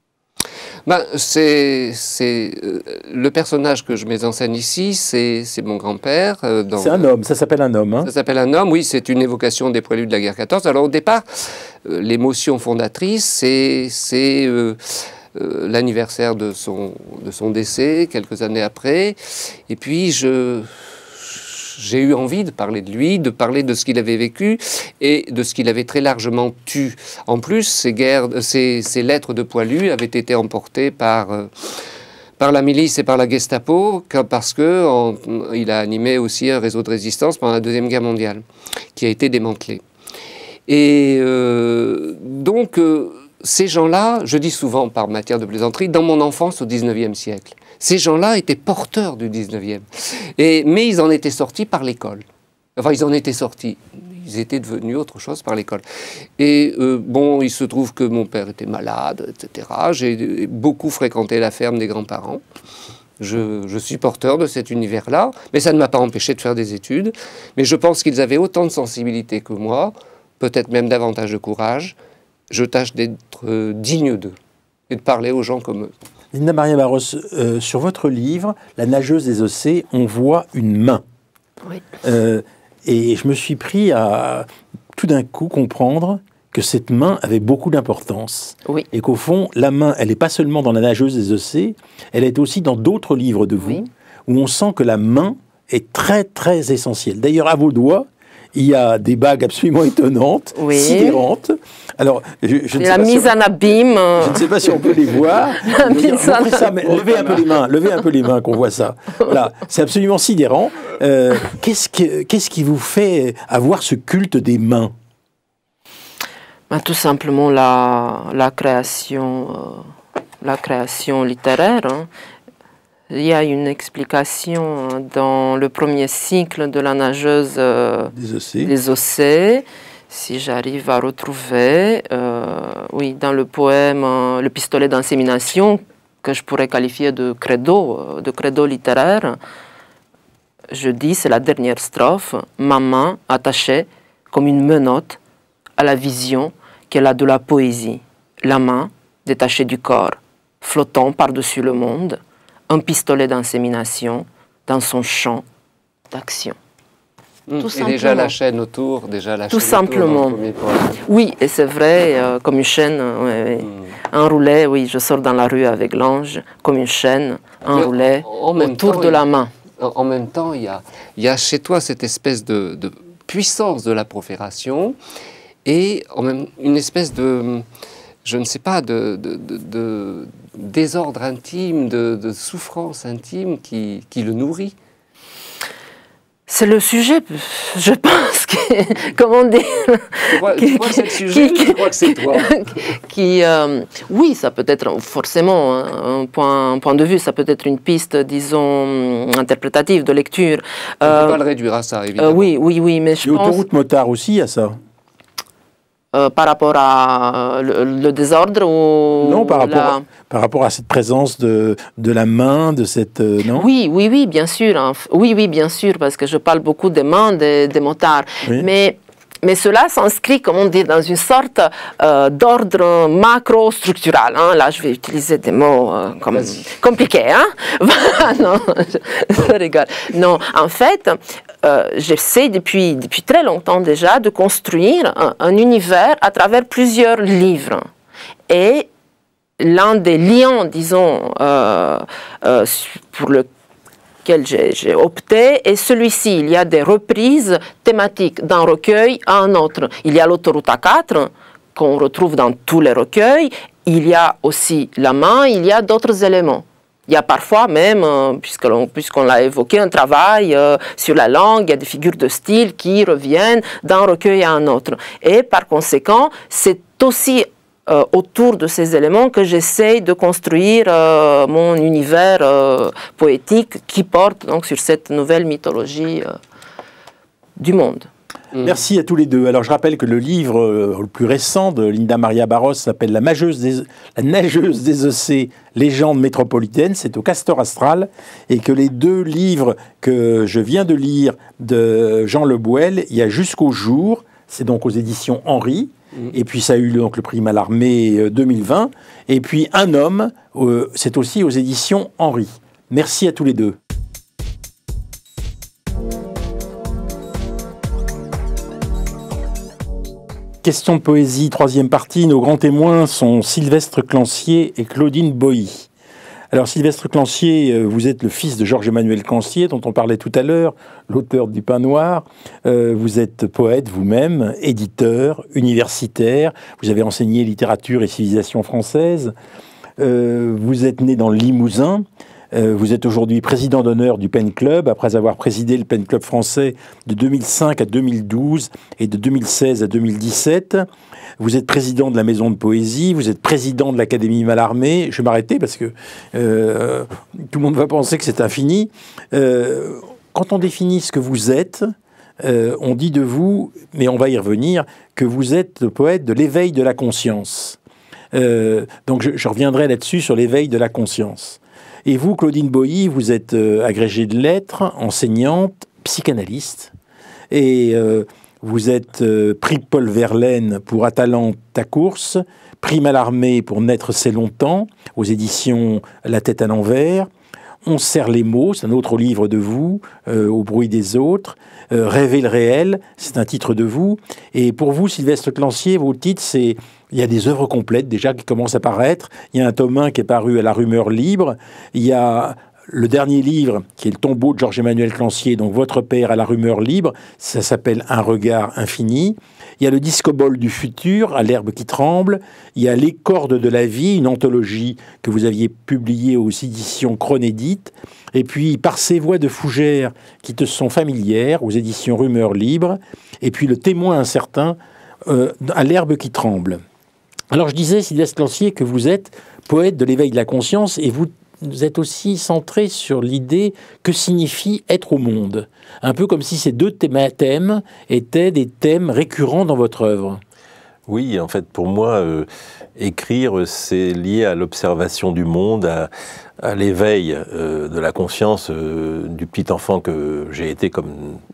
[SPEAKER 6] Ben, c'est, c'est, euh, le personnage que je mets en scène ici, c'est, c'est mon grand-père. Euh, dans,
[SPEAKER 1] c'est un homme, ça s'appelle un homme. Hein.
[SPEAKER 6] Ça s'appelle un homme, oui, c'est une évocation des préludes de la guerre quatorze. Alors au départ, euh, l'émotion fondatrice, c'est... c'est euh, Euh, l'anniversaire de son, de son décès, quelques années après. Et puis, je, j'ai eu envie de parler de lui, de parler de ce qu'il avait vécu et de ce qu'il avait très largement tu. En plus, ces, guerres, ces, ces lettres de Poilu avaient été emportées par... Euh, par la milice et par la Gestapo, parce qu'il a animé aussi un réseau de résistance pendant la Deuxième Guerre mondiale, qui a été démantelé. Et euh, donc... Euh, ces gens-là, je dis souvent par matière de plaisanterie, dans mon enfance au dix-neuvième siècle, ces gens-là étaient porteurs du dix-neuvième. Et, mais ils en étaient sortis par l'école. Enfin, ils en étaient sortis. Ils étaient devenus autre chose par l'école. Et euh, bon, il se trouve que mon père était malade, et cetera. J'ai beaucoup fréquenté la ferme des grands-parents. Je, je suis porteur de cet univers-là, mais ça ne m'a pas empêché de faire des études. Mais je pense qu'ils avaient autant de sensibilité que moi, peut-être même davantage de courage. Je tâche d'être euh, digne d'eux et de parler aux gens comme eux.
[SPEAKER 1] Linda Maria Barros, euh, sur votre livre, La nageuse des océans, on voit une main.
[SPEAKER 5] Oui.
[SPEAKER 1] Euh, et je me suis pris à tout d'un coup comprendre que cette main avait beaucoup d'importance.
[SPEAKER 5] Oui.
[SPEAKER 1] Et qu'au fond, la main, elle n'est pas seulement dans La nageuse des océans, elle est aussi dans d'autres livres de vous, oui. où on sent que la main est très, très essentielle. D'ailleurs, à vos doigts, il y a des bagues absolument étonnantes, oui. sidérantes. Alors, je, je ne
[SPEAKER 5] la mise si on, en abîme.
[SPEAKER 1] Je ne sais pas si on peut les voir. Dire, ça, mais levez un peu les mains, levez un peu les mains qu'on voit ça. Voilà, c'est absolument sidérant. Euh, qu'est-ce, que, qu'est-ce qui vous fait avoir ce culte des mains ?
[SPEAKER 5] Ben, tout simplement la, la création, euh, la création littéraire. Hein. Il y a une explication dans le premier cycle de la nageuse euh, des océans, si j'arrive à retrouver, euh, oui, dans le poème euh, Le pistolet d'insémination, que je pourrais qualifier de credo, de credo littéraire, je dis, c'est la dernière strophe, ma main attachée comme une menotte à la vision qu'elle a de la poésie, la main détachée du corps, flottant par-dessus le monde, un pistolet d'insémination dans son champ d'action.
[SPEAKER 6] Mmh. Tout et simplement. Déjà la chaîne autour, déjà la
[SPEAKER 5] Tout
[SPEAKER 6] chaîne
[SPEAKER 5] simplement.
[SPEAKER 6] Autour
[SPEAKER 5] oui, et c'est vrai, euh, comme une chaîne ouais, mmh. enroulée, oui, je sors dans la rue avec l'ange, comme une chaîne enroulée en, en autour temps, de la main.
[SPEAKER 6] En, en même temps, il y a, il y a chez toi cette espèce de, de puissance de la profération et en même, une espèce de, je ne sais pas, de, de, de, de désordre intime, de, de souffrance intime qui, qui le nourrit.
[SPEAKER 5] C'est le sujet, je pense, que, comment dire...
[SPEAKER 6] Tu crois, qui, tu crois que c'est le sujet qui, ou tu crois que c'est toi
[SPEAKER 5] qui, euh, Oui, ça peut être forcément un point, un point de vue, ça peut être une piste, disons, interprétative de lecture.
[SPEAKER 6] On ne euh, peut pas le réduire à ça, évidemment.
[SPEAKER 5] Euh, oui, oui, oui, mais je
[SPEAKER 1] Et
[SPEAKER 5] pense...
[SPEAKER 1] Autoroute Motard aussi, à ça
[SPEAKER 5] Euh, par rapport à le, le désordre ou
[SPEAKER 1] non par rapport
[SPEAKER 5] la...
[SPEAKER 1] à, par rapport à cette présence de de la main de cette euh, non
[SPEAKER 5] oui oui oui bien sûr hein. oui oui bien sûr parce que je parle beaucoup des mains des, des motards oui. mais mais cela s'inscrit, comme on dit, dans une sorte euh, d'ordre macro-structural. Hein. Là, je vais utiliser des mots euh, comme, compliqués. Hein. non, je, je rigole. Non, en fait, euh, j'essaie depuis, depuis très longtemps déjà de construire un, un univers à travers plusieurs livres. Et l'un des liens, disons, euh, euh, pour le j'ai opté, et celui-ci, il y a des reprises thématiques d'un recueil à un autre. Il y a l'autoroute A quatre, qu'on retrouve dans tous les recueils, il y a aussi la main, il y a d'autres éléments. Il y a parfois même, euh, puisqu'on puisqu'on l'a évoqué, un travail euh, sur la langue, il y a des figures de style qui reviennent d'un recueil à un autre. Et par conséquent, c'est aussi Euh, autour de ces éléments que j'essaye de construire euh, mon univers euh, poétique qui porte donc sur cette nouvelle mythologie euh, du monde.
[SPEAKER 1] Merci à tous les deux. Alors je rappelle que le livre euh, le plus récent de Linda Maria Barros s'appelle La, des, La nageuse des océans, légende métropolitaine, c'est au Castor Astral, et que les deux livres que je viens de lire de Jean Le Bouel, il y a Jusqu'au jour, c'est donc aux éditions Henri. Et puis ça a eu donc le prix Mallarmé deux mille vingt. Et puis Un homme, euh, c'est aussi aux éditions Henri. Merci à tous les deux. Question de poésie, troisième partie. Nos grands témoins sont Sylvestre Clancier et Claudine Boilly. Alors Sylvestre Clancier, vous êtes le fils de Georges-Emmanuel Clancier, dont on parlait tout à l'heure, l'auteur du Pain Noir. Euh, vous êtes poète vous-même, éditeur, universitaire. Vous avez enseigné littérature et civilisation française. Euh, vous êtes né dans le Limousin. Euh, vous êtes aujourd'hui président d'honneur du Pen Club, après avoir présidé le Pen Club français de deux mille cinq à deux mille douze et de deux mille seize à deux mille dix-sept. Vous êtes président de la Maison de Poésie, vous êtes président de l'Académie Mallarmé. Je vais m'arrêter parce que euh, tout le monde va penser que c'est infini. Euh, quand on définit ce que vous êtes, euh, on dit de vous, mais on va y revenir, que vous êtes le poète de l'éveil de la conscience. Euh, donc je, je reviendrai là-dessus sur l'éveil de la conscience. Et vous, Claudine Boilly, vous êtes euh, agrégée de lettres, enseignante, psychanalyste, et euh, vous êtes euh, prix Paul Verlaine pour Atalante ta course, prix Mallarmé pour Naître c'est longtemps, aux éditions La tête à l'envers. On serre les mots, c'est un autre livre de vous, euh, Au bruit des autres. Euh, Rêver le réel, c'est un titre de vous. Et pour vous, Sylvestre Clancier, vos titres, c'est... Il y a des œuvres complètes déjà qui commencent à paraître. Il y a un tome un qui est paru à La Rumeur Libre. Il y a le dernier livre qui est Le tombeau de Georges-Emmanuel Clancier, donc votre père à La Rumeur Libre. Ça s'appelle Un regard infini. Il y a le disco-ball du futur, À l'herbe qui tremble. Il y a Les cordes de la vie, une anthologie que vous aviez publiée aux éditions Chronédite. Et puis Par ces voix de fougères qui te sont familières, aux éditions Rumeur Libre. Et puis Le témoin incertain, euh, À l'herbe qui tremble. Alors je disais, Sylvestre Clancier, que vous êtes poète de l'éveil de la conscience et vous êtes aussi centré sur l'idée que signifie être au monde. Un peu comme si ces deux thèmes étaient des thèmes récurrents dans votre œuvre.
[SPEAKER 7] Oui, en fait, pour moi, euh, écrire, c'est lié à l'observation du monde, à, à l'éveil euh, de la conscience euh, du petit enfant que j'ai été comme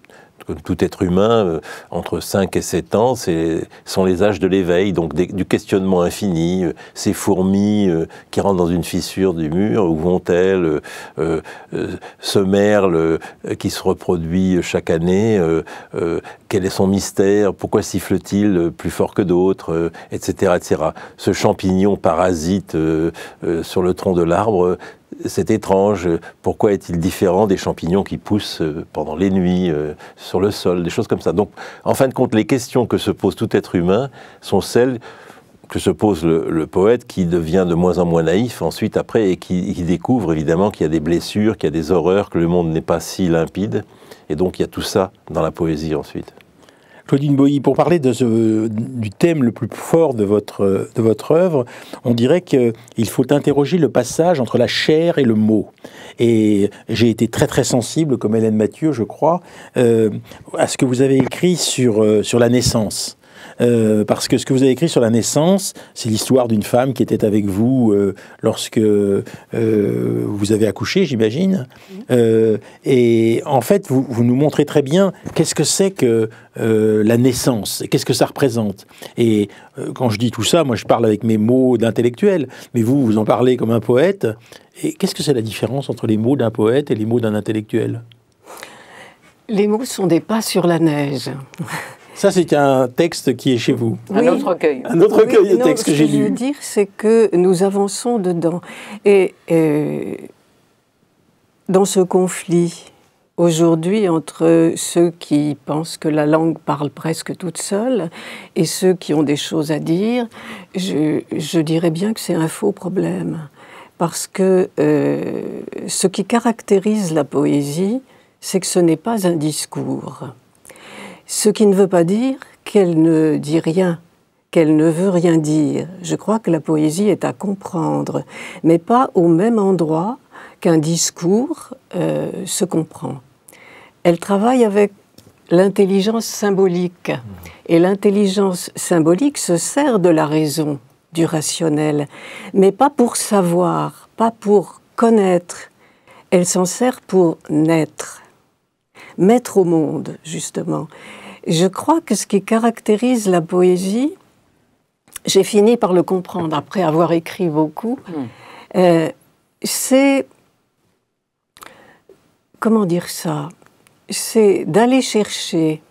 [SPEAKER 7] comme tout être humain, euh, entre cinq et sept ans, c'est, sont les âges de l'éveil, donc des, du questionnement infini. Euh, ces fourmis euh, qui rentrent dans une fissure du mur, où vont-elles euh, euh, Ce merle euh, qui se reproduit chaque année, euh, euh, quel est son mystère? Pourquoi siffle-t-il plus fort que d'autres, euh, et cetera, et cetera. Ce champignon parasite euh, euh, sur le tronc de l'arbre, c'est étrange. Pourquoi est-il différent des champignons qui poussent pendant les nuits euh, sur le sol, des choses comme ça. Donc, en fin de compte, les questions que se pose tout être humain sont celles que se pose le, le poète, qui devient de moins en moins naïf ensuite, après, et qui, qui découvre évidemment qu'il y a des blessures, qu'il y a des horreurs, que le monde n'est pas si limpide. Et donc, il y a tout ça dans la poésie ensuite.
[SPEAKER 1] Claudine Boilly, pour parler de ce, du thème le plus fort de votre, de votre œuvre, on dirait qu'il faut interroger le passage entre la chair et le mot. Et j'ai été très très sensible, comme Hélène Mathieu, je crois, euh, à ce que vous avez écrit sur, euh, sur la naissance. Euh, parce que ce que vous avez écrit sur la naissance, c'est l'histoire d'une femme qui était avec vous euh, lorsque euh, vous avez accouché, j'imagine. Euh, et en fait, vous, vous nous montrez très bien qu'est-ce que c'est que euh, la naissance, qu'est-ce que ça représente. Et euh, quand je dis tout ça, moi je parle avec mes mots d'intellectuel, mais vous, vous en parlez comme un poète. Et qu'est-ce que c'est la différence entre les mots d'un poète et les mots d'un intellectuel?
[SPEAKER 8] Les mots sont des pas sur la neige.
[SPEAKER 1] Ça, c'est un texte qui est chez vous.
[SPEAKER 4] Oui. Un autre recueil.
[SPEAKER 1] Un autre recueil de
[SPEAKER 8] non,
[SPEAKER 1] textes que j'ai lu.
[SPEAKER 8] Ce que je veux dire, c'est que nous avançons dedans. Et, et dans ce conflit, aujourd'hui, entre ceux qui pensent que la langue parle presque toute seule et ceux qui ont des choses à dire, je, je dirais bien que c'est un faux problème. Parce que euh, ce qui caractérise la poésie, c'est que ce n'est pas un discours. Ce qui ne veut pas dire qu'elle ne dit rien, qu'elle ne veut rien dire. Je crois que la poésie est à comprendre, mais pas au même endroit qu'un discours euh, se comprend. Elle travaille avec l'intelligence symbolique, et l'intelligence symbolique se sert de la raison, du rationnel, mais pas pour savoir, pas pour connaître. Elle s'en sert pour naître. Mettre au monde, justement. Je crois que ce qui caractérise la poésie, j'ai fini par le comprendre après avoir écrit beaucoup, mmh. euh, c'est, comment dire ça, c'est d'aller chercher,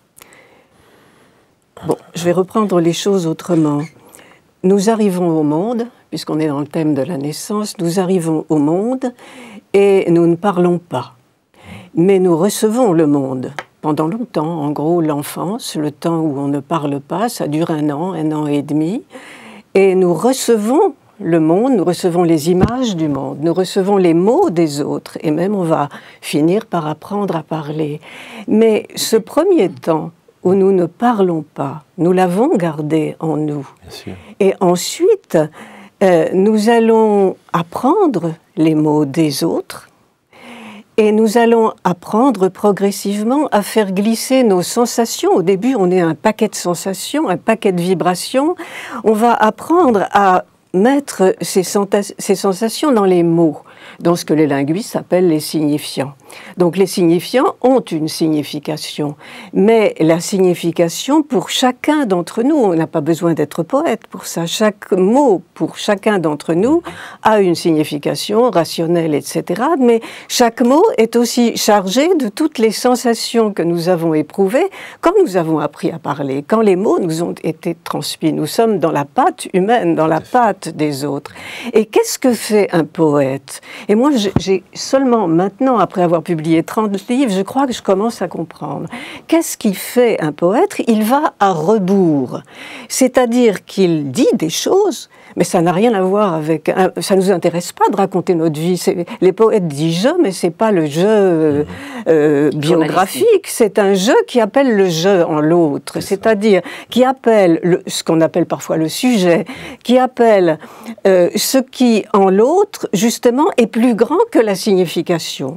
[SPEAKER 8] bon, je vais reprendre les choses autrement. Nous arrivons au monde, puisqu'on est dans le thème de la naissance, nous arrivons au monde et nous ne parlons pas. Mais nous recevons le monde pendant longtemps. En gros, l'enfance, le temps où on ne parle pas, ça dure un an, un an et demi. Et nous recevons le monde, nous recevons les images du monde, nous recevons les mots des autres. Et même, on va finir par apprendre à parler. Mais ce premier temps où nous ne parlons pas, nous l'avons gardé en nous. Bien sûr. Et ensuite, euh, nous allons apprendre les mots des autres. Et nous allons apprendre progressivement à faire glisser nos sensations. Au début, on est un paquet de sensations, un paquet de vibrations. On va apprendre à mettre ces, ces sensations dans les mots, dans ce que les linguistes appellent les signifiants. Donc les signifiants ont une signification, mais la signification pour chacun d'entre nous, on n'a pas besoin d'être poète pour ça, chaque mot pour chacun d'entre nous a une signification rationnelle, et cetera. Mais chaque mot est aussi chargé de toutes les sensations que nous avons éprouvées quand nous avons appris à parler, quand les mots nous ont été transmis. Nous sommes dans la patte humaine, dans la patte des autres. Et qu'est-ce que fait un poète? Et moi, j'ai seulement maintenant, après avoir publié trente livres, je crois que je commence à comprendre. Qu'est-ce qui fait un poète? Il va à rebours. C'est-à-dire qu'il dit des choses, mais ça n'a rien à voir avec... Un, ça ne nous intéresse pas de raconter notre vie. Les poètes disent « je », mais ce n'est pas le « je » euh, biographique. C'est un « je » qui appelle le « je » en l'autre. C'est-à-dire qui appelle le, ce qu'on appelle parfois le sujet, qui appelle euh, ce qui, en l'autre, justement, est plus grand que la signification.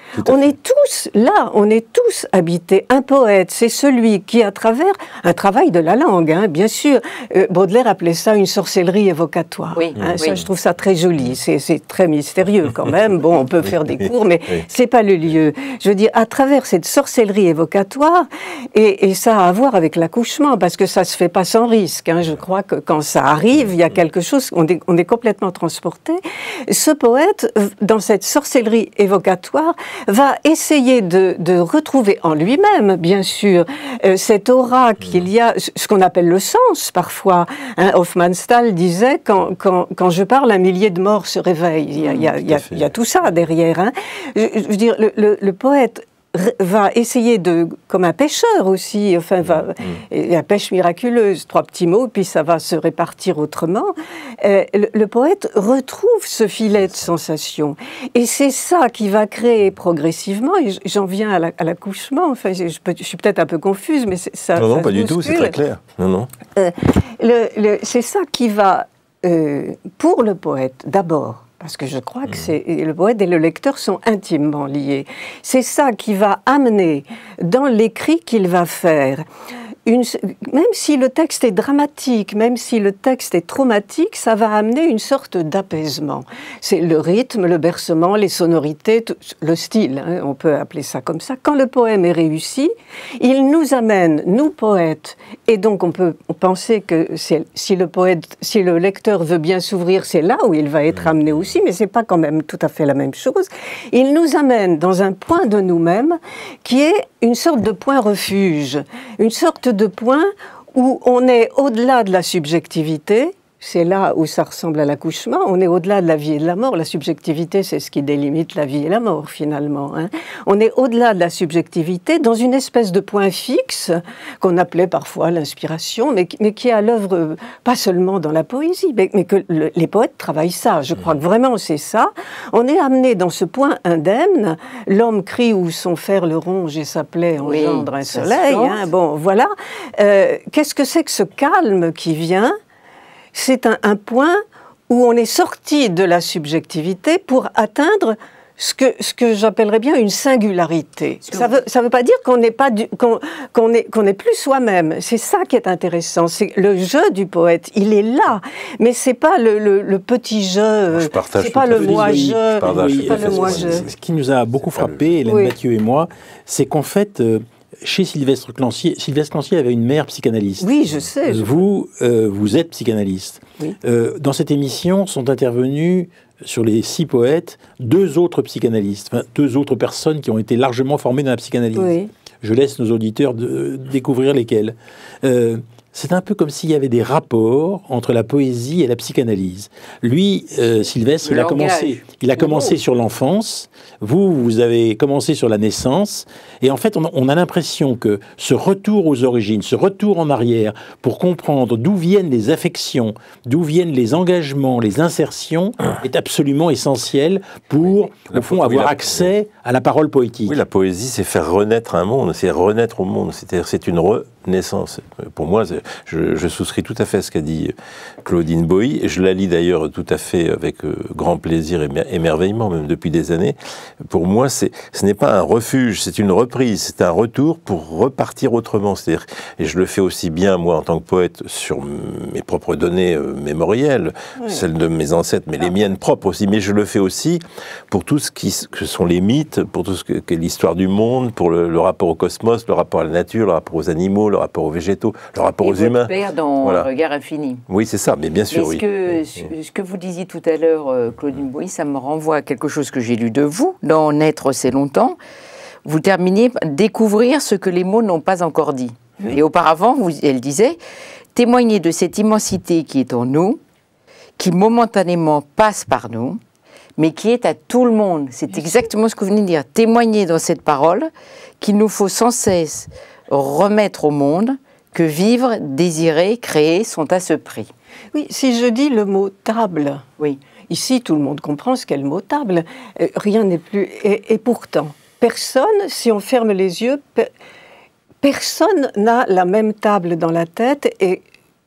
[SPEAKER 8] On est tous là, on est tous habités. Un poète, c'est celui qui, à travers un travail de la langue, hein, bien sûr, euh, Baudelaire appelait ça une sorcellerie évocatoire.
[SPEAKER 4] Oui,
[SPEAKER 8] hein,
[SPEAKER 4] oui.
[SPEAKER 8] Ça, je trouve ça très joli. C'est très mystérieux quand même. Bon, on peut faire des cours, mais oui. c'est pas le lieu. Je veux dire, à travers cette sorcellerie évocatoire, et, et ça a à voir avec l'accouchement, parce que ça se fait pas sans risque. Hein, je crois que quand ça arrive, il y a quelque chose, on est, on est complètement transporté. Ce poète, dans cette sorcellerie évocatoire, va essayer de, de retrouver en lui-même, bien sûr, euh, cette aura qu'il y a, ce qu'on appelle le sens parfois. Hein, Hofmannsthal disait, quand, quand, quand je parle, un millier de morts se réveillent. Il y a, il y a, il y a, il y a tout ça derrière. Hein. Je, je veux dire, le, le, le poète va essayer de, comme un pêcheur aussi, enfin, va, mmh. la pêche miraculeuse, trois petits mots, puis ça va se répartir autrement. Euh, le, le poète retrouve ce filet de sensation. Et c'est ça qui va créer progressivement, et j'en viens à l'accouchement, enfin, je, je, je suis peut-être un peu confuse, mais ça...
[SPEAKER 7] Non, non,
[SPEAKER 8] ça
[SPEAKER 7] pas du tout, c'est très clair. Non, non.
[SPEAKER 8] Euh, le, le, c'est ça qui va, euh, pour le poète, d'abord, parce que je crois que c'est, le poète et le lecteur sont intimement liés. C'est ça qui va amener dans l'écrit qu'il va faire. Une, même si le texte est dramatique, même si le texte est traumatique, ça va amener une sorte d'apaisement. C'est le rythme, le bercement, les sonorités, tout, le style, hein, on peut appeler ça comme ça. Quand le poème est réussi, il nous amène, nous poètes, et donc on peut penser que si le poète, si le lecteur veut bien s'ouvrir, c'est là où il va être amené aussi, mais c'est pas quand même tout à fait la même chose. Il nous amène dans un point de nous-mêmes qui est une sorte de point refuge, une sorte de point où on est au-delà de la subjectivité. C'est là où ça ressemble à l'accouchement. On est au-delà de la vie et de la mort. La subjectivité, c'est ce qui délimite la vie et la mort, finalement. Hein. On est au-delà de la subjectivité, dans une espèce de point fixe, qu'on appelait parfois l'inspiration, mais, mais qui est à l'œuvre, pas seulement dans la poésie, mais, mais que le, les poètes travaillent ça. Je crois que vraiment c'est ça. On est amené dans ce point indemne. L'homme crie où son fer le ronge et sa plaie engendre oui, un soleil. Hein. Bon, voilà. Euh, qu'est-ce que c'est que ce calme qui vient ? C'est un, un point où on est sorti de la subjectivité pour atteindre ce que, ce que j'appellerais bien une singularité. Ça veut, ça veut pas dire qu'on n'est pas du, qu'on, qu'on est, qu'on est plus soi-même. C'est ça qui est intéressant. C'est le jeu du poète. Il est là, mais c'est pas le, le, le petit jeu. C'est pas le moi-je.
[SPEAKER 1] Oui, pas le moi-je. Ce qui nous a beaucoup frappé, Hélène oui. Mathieu et moi, c'est qu'en fait. Euh, Chez Sylvestre Clancier, Sylvestre Clancier avait une mère psychanalyste.
[SPEAKER 8] Oui, je sais. Je
[SPEAKER 1] vous, euh, vous êtes psychanalyste. Oui. Euh, dans cette émission sont intervenus, sur les six poètes, deux autres psychanalystes, enfin, deux autres personnes qui ont été largement formées dans la psychanalyse. Oui. Je laisse nos auditeurs de, découvrir lesquels. Euh, c'est un peu comme s'il y avait des rapports entre la poésie et la psychanalyse. Lui, euh, Sylvestre, il a, commencé, il a commencé oh. sur l'enfance. Vous, vous avez commencé sur la naissance. Et en fait, on a, on a l'impression que ce retour aux origines, ce retour en arrière, pour comprendre d'où viennent les affections, d'où viennent les engagements, les insertions, est absolument essentiel pour, oui, au fond, avoir oui, la, accès à la parole poétique.
[SPEAKER 7] Oui, la poésie, c'est faire renaître un monde, c'est renaître au monde. C'est-à-dire, c'est une renaissance. Pour moi, je, je souscris tout à fait à ce qu'a dit Claudine Boï. Je la lis d'ailleurs tout à fait avec grand plaisir et émerveillement, même depuis des années. Pour moi, c'est, ce n'est pas un refuge, c'est une reprise, c'est un retour pour repartir autrement. C'est-à-dire, et je le fais aussi bien, moi, en tant que poète, sur mes propres données euh, mémorielles, oui. celles de mes ancêtres, mais les miennes propres aussi. Mais je le fais aussi pour tout ce qui que sont les mythes, pour tout ce que, que l'histoire du monde, pour le, le rapport au cosmos, le rapport à la nature, le rapport aux animaux, le rapport aux végétaux, le rapport
[SPEAKER 4] et
[SPEAKER 7] aux humains.
[SPEAKER 4] Père dans voilà. Un regard infini.
[SPEAKER 7] Oui, c'est ça, mais bien sûr,
[SPEAKER 4] mais
[SPEAKER 7] oui.
[SPEAKER 4] Ce que, oui. ce que vous disiez tout à l'heure, Claudine Boï, ça me renvoie à quelque chose que j'ai lu de vous, dans Naître, c'est longtemps. Vous terminez par découvrir ce que les mots n'ont pas encore dit. Oui. Et auparavant, vous, elle disait, témoigner de cette immensité qui est en nous, qui momentanément passe par nous, mais qui est à tout le monde. C'est exactement ce que vous venez de dire. Témoigner dans cette parole qu'il nous faut sans cesse remettre au monde, que vivre, désirer, créer sont à ce prix.
[SPEAKER 8] Oui, si je dis le mot table,
[SPEAKER 4] oui.
[SPEAKER 8] Ici, tout le monde comprend ce qu'est le mot table. Euh, rien n'est plus... Et, et pourtant, personne, si on ferme les yeux, per, personne n'a la même table dans la tête et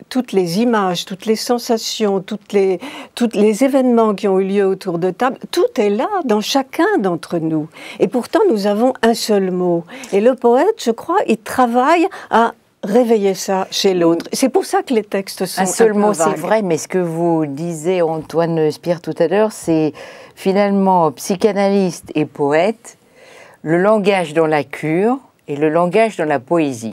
[SPEAKER 8] toutes les images, toutes les sensations, toutes les, tous les événements qui ont eu lieu autour de table, tout est là dans chacun d'entre nous. Et pourtant, nous avons un seul mot. Et le poète, je crois, il travaille à réveiller ça chez l'autre. C'est pour ça que les textes sont
[SPEAKER 4] un seul
[SPEAKER 8] un peu
[SPEAKER 4] mot,
[SPEAKER 8] vagues.
[SPEAKER 4] c'est vrai, mais ce que vous disiez, Antoine Spire, tout à l'heure, c'est finalement psychanalyste et poète, le langage dans la cure et le langage dans la poésie.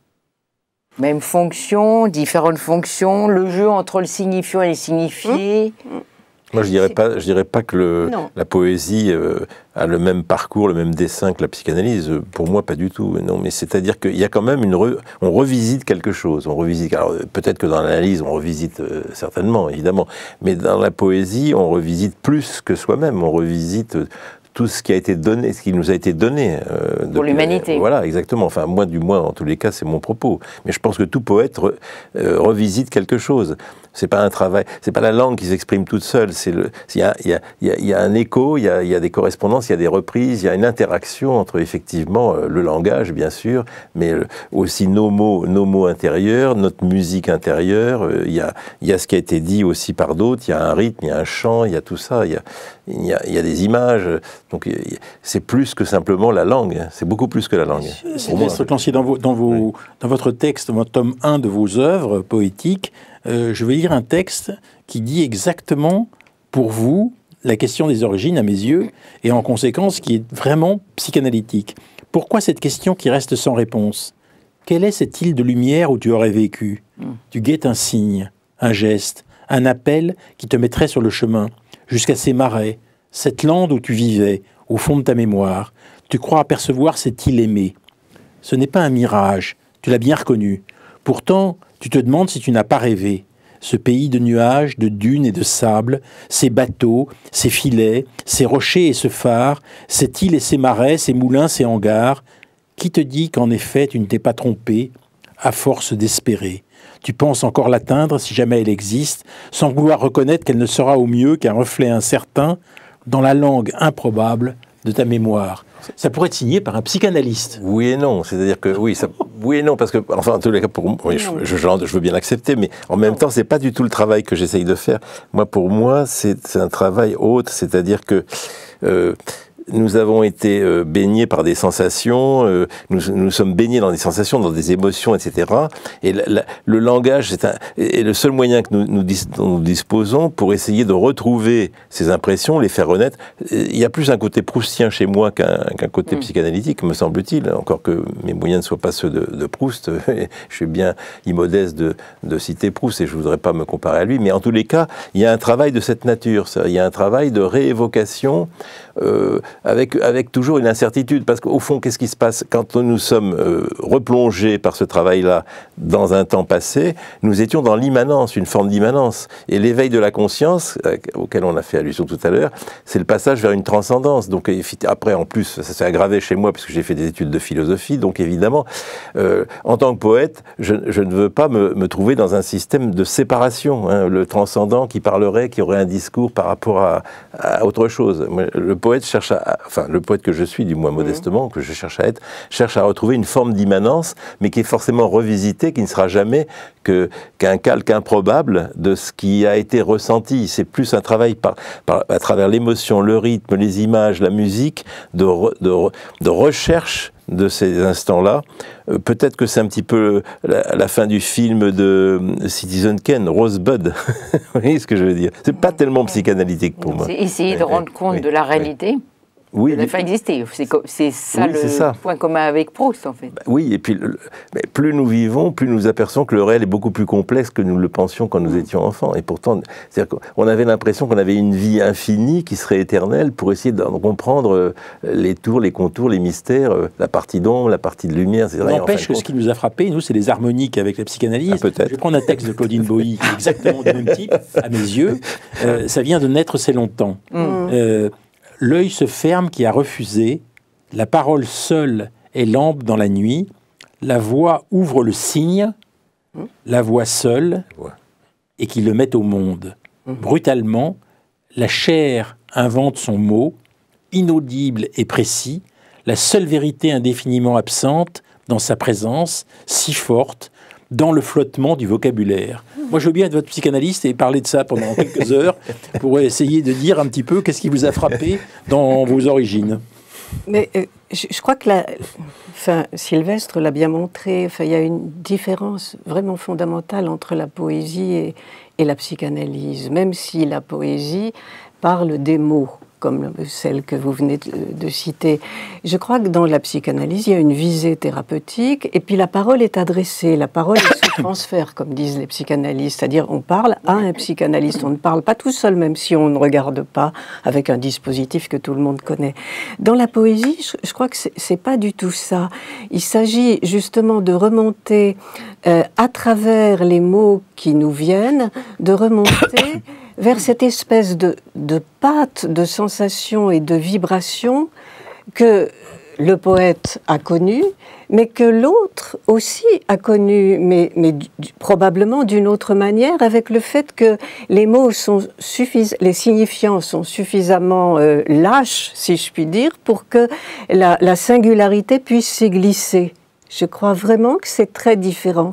[SPEAKER 4] Même fonction, différentes fonctions, le jeu entre le signifiant et le signifié.
[SPEAKER 8] Mmh.
[SPEAKER 7] Moi, je dirais pas, je dirais pas que le, la poésie euh, a le même parcours, le même dessin que la psychanalyse. Pour moi, pas du tout. Non, mais c'est-à-dire qu'il y a quand même une, re, on revisite quelque chose. On revisite. Alors peut-être que dans l'analyse, on revisite euh, certainement, évidemment. Mais dans la poésie, on revisite plus que soi-même. On revisite euh, tout ce qui a été donné, ce qui nous a été donné. Euh,
[SPEAKER 4] Pour l'humanité.
[SPEAKER 7] Voilà, exactement. Enfin, moi, du moins, en tous les cas, c'est mon propos. Mais je pense que tout poète re, euh, revisite quelque chose. C'est pas un travail, c'est pas la langue qui s'exprime toute seule. C'est le, il y a, il y a, il y a, il y a un écho, il y a, il y a des correspondances, il y a des reprises, il y a une interaction entre effectivement euh, le langage, bien sûr, mais euh, aussi nos mots, nos mots intérieurs, notre musique intérieure. Euh, il y a, il y a ce qui a été dit aussi par d'autres. Il y a un rythme, il y a un chant, il y a tout ça. Il y a, il y a, il y a des images. Donc c'est plus que simplement la langue. C'est beaucoup plus que la langue.
[SPEAKER 1] Sylvestre Clancier, dans, vos, dans, vos, oui. dans votre texte, dans votre tome un de vos œuvres poétiques, Euh, je vais lire un texte qui dit exactement, pour vous, la question des origines, à mes yeux, et en conséquence, qui est vraiment psychanalytique. Pourquoi cette question qui reste sans réponse? Quelle est cette île de lumière où tu aurais vécu? mm. Tu guettes un signe, un geste, un appel qui te mettrait sur le chemin, jusqu'à ces marais, cette lande où tu vivais, au fond de ta mémoire. Tu crois apercevoir cette île aimée. Ce n'est pas un mirage, tu l'as bien reconnu. Pourtant, tu te demandes si tu n'as pas rêvé. Ce pays de nuages, de dunes et de sable, ces bateaux, ces filets, ces rochers et ce phare, cette île et ces marais, ces moulins, ces hangars. Qui te dit qu'en effet tu ne t'es pas trompé, à force d'espérer? Tu penses encore l'atteindre si jamais elle existe, sans vouloir reconnaître qu'elle ne sera au mieux qu'un reflet incertain dans la langue improbable de ta mémoire. Ça pourrait être signé par un psychanalyste.
[SPEAKER 7] Oui et non, c'est-à-dire que oui, ça, oui et non, parce que enfin en tous les cas, pour moi, oui, je, je, je veux bien l'accepter, mais en même temps, c'est pas du tout le travail que j'essaye de faire. Moi, pour moi, c'est un travail autre, c'est-à-dire que euh, nous avons été euh, baignés par des sensations, euh, nous, nous sommes baignés dans des sensations, dans des émotions, et cetera. Et la, la, le langage est, un, est le seul moyen que nous, nous, dis, dont nous disposons pour essayer de retrouver ces impressions, les faire renaître. Il y a plus un côté proustien chez moi qu'un qu'un côté mmh. psychanalytique, me semble-t-il, encore que mes moyens ne soient pas ceux de, de Proust. Je suis bien immodeste de, de citer Proust et je ne voudrais pas me comparer à lui, mais en tous les cas, il y a un travail de cette nature, ça. Il y a un travail de réévocation euh, Avec, avec toujours une incertitude, parce qu'au fond, qu'est-ce qui se passe quand nous sommes euh, replongés par ce travail-là dans un temps passé? Nous étions dans l'immanence, une forme d'immanence. Et l'éveil de la conscience, euh, auquel on a fait allusion tout à l'heure, c'est le passage vers une transcendance. Donc après, en plus, ça s'est aggravé chez moi, puisque j'ai fait des études de philosophie, donc évidemment, euh, en tant que poète, je, je ne veux pas me, me trouver dans un système de séparation, hein, le transcendant qui parlerait, qui aurait un discours par rapport à, à autre chose. Le poète cherche à enfin le poète que je suis, du moins modestement, que je cherche à être, cherche à retrouver une forme d'immanence, mais qui est forcément revisitée, qui ne sera jamais que, qu'un calque improbable de ce qui a été ressenti. C'est plus un travail par, par, à travers l'émotion, le rythme, les images, la musique, de, re, de, de recherche de ces instants-là. Euh, peut-être que c'est un petit peu la, la fin du film de Citizen Kane, Rosebud. Vous voyez ce que je veux dire? C'est pas tellement psychanalytique pour moi.
[SPEAKER 4] C'est essayer de oui, rendre compte oui, de la réalité. Oui.
[SPEAKER 7] Oui,
[SPEAKER 4] de la fin exister. C'est ça
[SPEAKER 7] oui,
[SPEAKER 4] le
[SPEAKER 7] ça.
[SPEAKER 4] point commun avec Proust, en fait.
[SPEAKER 7] Bah, oui, et puis le, plus nous vivons, plus nous apercevons que le réel est beaucoup plus complexe que nous le pensions quand nous mmh. étions enfants. Et pourtant, on avait l'impression qu'on avait une vie infinie qui serait éternelle pour essayer de comprendre les tours, les contours, les mystères, la partie d'ombre, la partie de lumière, et cetera.
[SPEAKER 1] N'empêche que ce qui nous a frappé, nous, c'est les harmoniques avec la psychanalyse.
[SPEAKER 7] Ah, peut-être.
[SPEAKER 1] Je vais prendre un texte de Claudine Boilly, qui est exactement du même type, à mes yeux. Euh, ça vient de naître c'est longtemps. Mmh. Euh, L'œil se ferme qui a refusé, la parole seule est lampe dans la nuit, la voix ouvre le signe, la voix seule, ouais. et qui le met au monde. Mmh. Brutalement, la chair invente son mot, inaudible et précis, la seule vérité indéfiniment absente dans sa présence, si forte, dans le flottement du vocabulaire. Moi, je veux bien être votre psychanalyste et parler de ça pendant quelques heures pour essayer de dire un petit peu qu'est-ce qui vous a frappé dans vos origines.
[SPEAKER 8] Mais euh, je, je crois que la, enfin, Sylvestre l'a bien montré, enfin, il y a une différence vraiment fondamentale entre la poésie et, et la psychanalyse, même si la poésie parle des mots, comme celle que vous venez de, de citer. Je crois que dans la psychanalyse, il y a une visée thérapeutique, et puis la parole est adressée, la parole est sous transfert, comme disent les psychanalystes, c'est-à-dire on parle à un psychanalyste, on ne parle pas tout seul, même si on ne regarde pas avec un dispositif que tout le monde connaît. Dans la poésie, je, je crois que c'est, c'est pas du tout ça. Il s'agit justement de remonter euh, à travers les mots qui nous viennent, de remonter vers cette espèce de, de pâte, de sensation et de vibration que le poète a connue, mais que l'autre aussi a connue, mais, mais du, probablement d'une autre manière, avec le fait que les mots sont suffisants, les signifiants sont suffisamment euh, lâches, si je puis dire, pour que la, la singularité puisse s'y glisser. Je crois vraiment que c'est très différent.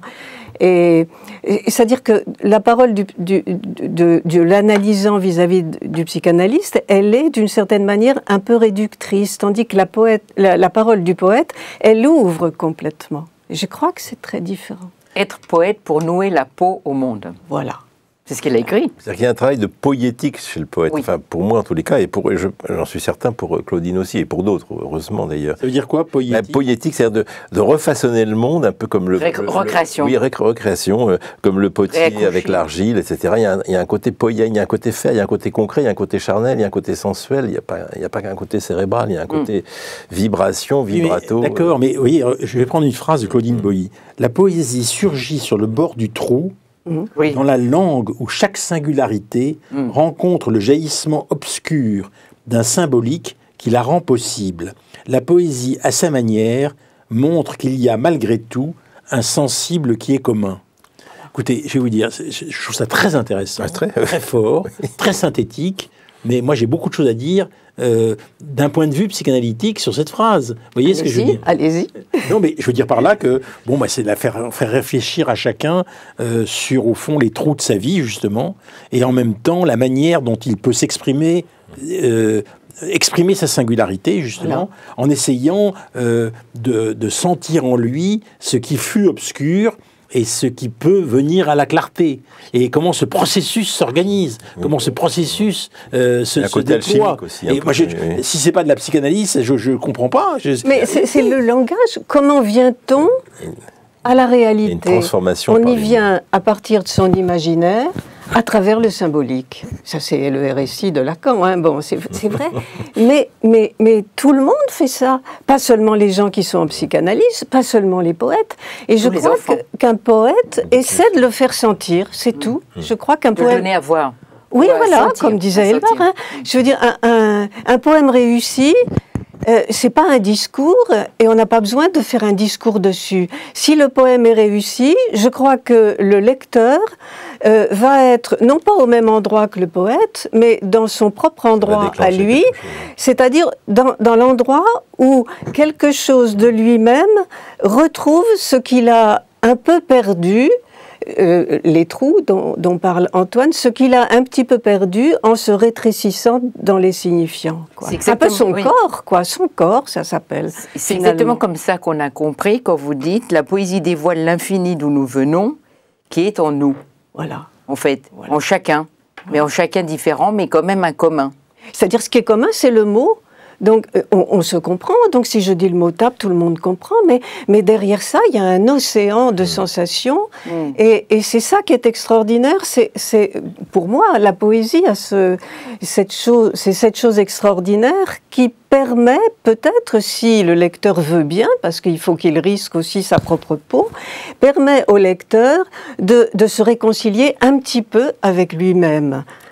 [SPEAKER 8] Et, et c'est-à-dire que la parole du, du, de, de l'analysant vis-à-vis du psychanalyste, elle est d'une certaine manière un peu réductrice, tandis que la, poète, la, la parole du poète, elle ouvre complètement. Et je crois que c'est très différent.
[SPEAKER 4] Être poète pour nouer la peau au monde.
[SPEAKER 8] Voilà.
[SPEAKER 4] C'est ce qu'il a écrit.
[SPEAKER 7] C'est-à-dire qu'il y a un travail de poétique chez le poète. Oui. Enfin, pour moi, en tous les cas, et pour, je, j'en suis certain pour Claudine aussi, et pour d'autres, heureusement d'ailleurs.
[SPEAKER 1] Ça veut dire quoi, poétique?
[SPEAKER 7] La poétique, c'est-à-dire de, de refaçonner le monde, un peu comme le...
[SPEAKER 4] Ré-
[SPEAKER 7] le
[SPEAKER 4] recréation.
[SPEAKER 7] Le, oui, ré- recréation, euh, comme le potier
[SPEAKER 4] Réaccoucher.
[SPEAKER 7] Avec l'argile, et cetera. Il y, a un, il y a un côté poétique, il y a un côté fait, il y a un côté concret, il y a un côté charnel, il y a un côté sensuel, il n'y a pas, il y a pas qu'un côté cérébral, il y a un côté mm. vibration, vibrato.
[SPEAKER 1] Oui, d'accord, euh... mais oui, je vais prendre une phrase de Claudine mm. Boilly. La poésie surgit sur le bord du trou, Mmh. Oui. dans la langue où chaque singularité mmh. rencontre le jaillissement obscur d'un symbolique qui la rend possible. La poésie, à sa manière, montre qu'il y a malgré tout un sensible qui est commun. Écoutez, je vais vous dire, je trouve ça très intéressant, ah, très, très fort, très synthétique, mais moi j'ai beaucoup de choses à dire euh, d'un point de vue psychanalytique sur cette phrase. Vous voyez allez-y, ce que je veux dire?
[SPEAKER 8] Allez-y.
[SPEAKER 1] Non, mais je veux dire par là que bon, bah, c'est de la faire, faire réfléchir à chacun euh, sur, au fond, les trous de sa vie, justement, et en même temps, la manière dont il peut s'exprimer, euh, exprimer sa singularité, justement, voilà. en essayant euh, de, de sentir en lui ce qui fut obscur et ce qui peut venir à la clarté, et comment ce processus s'organise, mmh. comment ce processus euh, se, se déploie. Aussi, et moi, je, oui. Si c'est pas de la psychanalyse, je ne comprends pas. Je...
[SPEAKER 8] Mais c'est, c'est le langage. Comment vient-on à la réalité?
[SPEAKER 7] Une transformation.
[SPEAKER 8] On y vient à partir de son imaginaire, à travers le symbolique. Ça, c'est le R S I de Lacan, hein. Bon, c'est, c'est vrai. mais, mais, mais tout le monde fait ça. Pas seulement les gens qui sont en psychanalyse, pas seulement les poètes. Et je Tous crois que, qu'un poète essaie de le faire sentir, c'est mmh. tout. Mmh. Je crois qu'un
[SPEAKER 4] de
[SPEAKER 8] poète...
[SPEAKER 4] le donner à voir.
[SPEAKER 8] Oui, ouais, voilà, sentir, comme disait Elbar. Hein. Je veux dire, un, un, un poème réussi... Euh, c'est pas un discours et on n'a pas besoin de faire un discours dessus. Si le poème est réussi, je crois que le lecteur euh, va être non pas au même endroit que le poète, mais dans son propre endroit à lui, c'est-à-dire dans, dans l'endroit où quelque chose de lui-même retrouve ce qu'il a un peu perdu. Euh, les trous dont, dont parle Antoine, ce qu'il a un petit peu perdu en se rétrécissant dans les signifiants. Quoi. C'est un peu son oui. corps, quoi. Son corps, ça s'appelle.
[SPEAKER 4] C'est finalement. Exactement comme ça qu'on a compris quand vous dites la poésie dévoile l'infini d'où nous venons, qui est en nous.
[SPEAKER 8] Voilà.
[SPEAKER 4] En fait,
[SPEAKER 8] voilà.
[SPEAKER 4] en chacun, mais en chacun différent, mais quand même un commun.
[SPEAKER 8] C'est-à-dire, ce qui est commun, c'est le mot. Donc, on, on se comprend. Donc, si je dis le mot table, tout le monde comprend. Mais, mais derrière ça, il y a un océan de sensations. Mm. Et, et c'est ça qui est extraordinaire. C'est, c'est, pour moi, la poésie a ce, cette chose, c'est cette chose extraordinaire qui permet, peut-être, si le lecteur veut bien, parce qu'il faut qu'il risque aussi sa propre peau, permet au lecteur de, de se réconcilier un petit peu avec lui-même.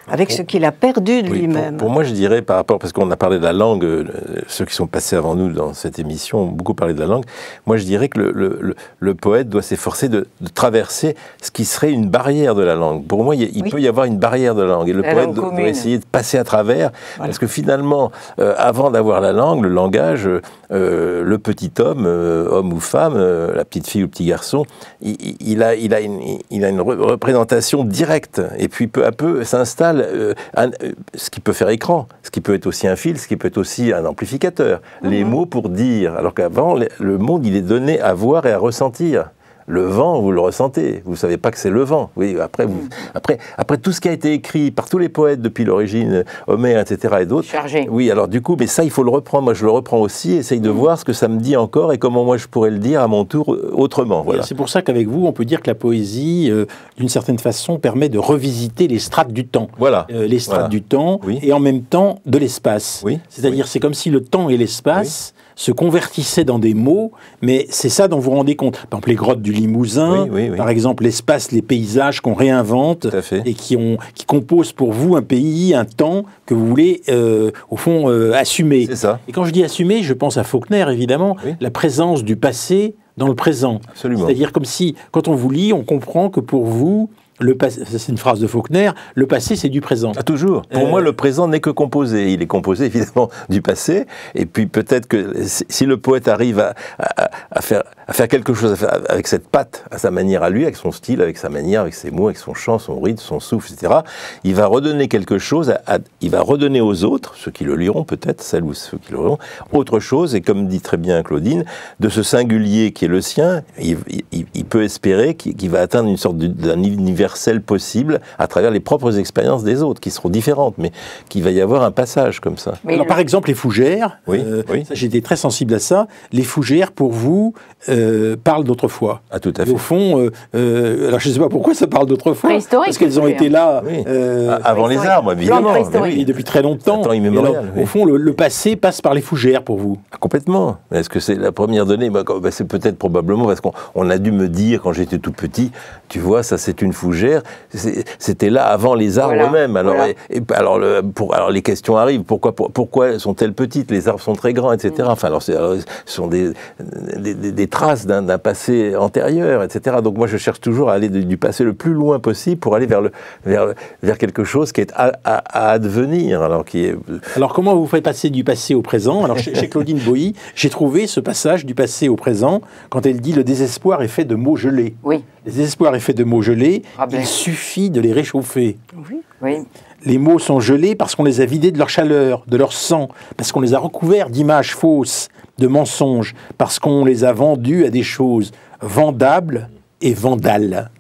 [SPEAKER 8] avec
[SPEAKER 7] pour,
[SPEAKER 8] ce qu'il a perdu de
[SPEAKER 7] oui,
[SPEAKER 8] lui-même.
[SPEAKER 7] Pour, pour moi, je dirais, par rapport, parce qu'on a parlé de la langue, euh, ceux qui sont passés avant nous dans cette émission ont beaucoup parlé de la langue, moi je dirais que le, le, le, le poète doit s'efforcer de, de traverser ce qui serait une barrière de la langue. Pour moi, il, il oui. peut y avoir une barrière de la langue, et le la poète doit, doit essayer de passer à travers, voilà. Parce que finalement, euh, avant d'avoir la langue, le langage, euh, le petit homme, euh, homme ou femme, euh, la petite fille ou petit garçon, il, il, a, il, a, une, il a une représentation directe, et puis peu à peu s'installe euh, un, ce qui peut faire écran, ce qui peut être aussi un fil, ce qui peut être aussi un amplificateur. Mmh. Les mots pour dire, alors qu'avant, le monde, il est donné à voir et à ressentir. Le vent, vous le ressentez, vous ne savez pas que c'est le vent. Oui, après, vous, après, après tout ce qui a été écrit par tous les poètes depuis l'origine, Homère, et cetera et d'autres.
[SPEAKER 4] Chargé.
[SPEAKER 7] Oui, alors du coup, mais ça, il faut le reprendre. Moi, je le reprends aussi, essaye de mmh. voir ce que ça me dit encore et comment moi je pourrais le dire à mon tour autrement. Voilà.
[SPEAKER 1] C'est pour ça qu'avec vous, on peut dire que la poésie, euh, d'une certaine façon, permet de revisiter les strates du temps.
[SPEAKER 7] Voilà.
[SPEAKER 1] Euh, les strates
[SPEAKER 7] voilà.
[SPEAKER 1] du temps
[SPEAKER 7] oui.
[SPEAKER 1] et en même temps de l'espace.
[SPEAKER 7] Oui.
[SPEAKER 1] C'est-à-dire,
[SPEAKER 7] oui.
[SPEAKER 1] c'est comme si le temps et l'espace... Oui. se convertissaient dans des mots, mais c'est ça dont vous vous rendez compte. Par exemple, les grottes du Limousin,
[SPEAKER 7] oui, oui, oui.
[SPEAKER 1] par exemple, l'espace, les paysages qu'on réinvente et qui, ont, qui composent pour vous un pays, un temps que vous voulez, euh, au fond, euh, assumer.
[SPEAKER 7] C'est ça.
[SPEAKER 1] Et quand je dis assumer, je pense à Faulkner, évidemment, oui. la présence du passé dans le présent.
[SPEAKER 7] Absolument.
[SPEAKER 1] C'est-à-dire comme si, quand on vous lit, on comprend que pour vous, le passé, c'est une phrase de Faulkner, le passé c'est du présent.
[SPEAKER 7] Ah, toujours. Pour euh... moi, le présent n'est que composé. Il est composé évidemment du passé. Et puis peut-être que si le poète arrive à, à, à, faire, à faire quelque chose avec cette patte, à sa manière à lui, avec son style, avec sa manière, avec ses mots, avec son chant, son rythme, son souffle, et cetera, il va redonner quelque chose, à, à, il va redonner aux autres, ceux qui le liront peut-être, celles ou ceux qui le liront, autre chose. Et comme dit très bien Claudine, de ce singulier qui est le sien, il, il, il peut espérer qu'il, qu'il va atteindre une sorte d'un univers possible à travers les propres expériences des autres, qui seront différentes, mais qu'il va y avoir un passage comme ça.
[SPEAKER 1] Mais Alors, le... par exemple, les fougères,
[SPEAKER 7] oui,
[SPEAKER 1] euh,
[SPEAKER 7] oui.
[SPEAKER 1] j'étais très sensible à ça, les fougères, pour vous, euh, parlent d'autrefois.
[SPEAKER 7] Ah, tout à fait.
[SPEAKER 1] Et au fond, euh, euh, alors je ne sais pas pourquoi ça parle d'autrefois, parce qu'elles ont été là...
[SPEAKER 7] Oui. Euh, avant les arbres, évidemment.
[SPEAKER 1] Oui, depuis très longtemps.
[SPEAKER 7] Temps immémorial.
[SPEAKER 1] Alors,
[SPEAKER 7] oui.
[SPEAKER 1] Au fond, le, le passé passe par les fougères, pour vous.
[SPEAKER 7] Ah, complètement. Est-ce que c'est la première donnée? bah, bah, C'est peut-être probablement parce qu'on on a dû me dire, quand j'étais tout petit, tu vois, ça c'est une fougère. C'était là avant les arbres voilà, eux-mêmes. Alors, voilà. et, et, alors, le, pour, alors les questions arrivent. Pourquoi, pour, pourquoi sont-elles petites? Les arbres sont très grands, et cetera. Mmh. Enfin, alors, alors, ce sont des, des, des, des traces d'un, d'un passé antérieur, et cetera. Donc moi, je cherche toujours à aller de, du passé le plus loin possible pour aller vers, le, vers, vers quelque chose qui est à, à, à advenir. Alors, qui est...
[SPEAKER 1] alors, comment vous faites passer du passé au présent? Alors, chez, chez Claudine Boilly, j'ai trouvé ce passage du passé au présent quand elle dit « Le désespoir est fait de mots gelés ».
[SPEAKER 4] Oui.
[SPEAKER 1] Le désespoir est fait de mots gelés,
[SPEAKER 4] ah ben.
[SPEAKER 1] il suffit de les réchauffer.
[SPEAKER 4] Oui. Oui.
[SPEAKER 1] Les mots sont gelés parce qu'on les a vidés de leur chaleur, de leur sang, parce qu'on les a recouverts d'images fausses, de mensonges, parce qu'on les a vendus à des choses vendables et vandales.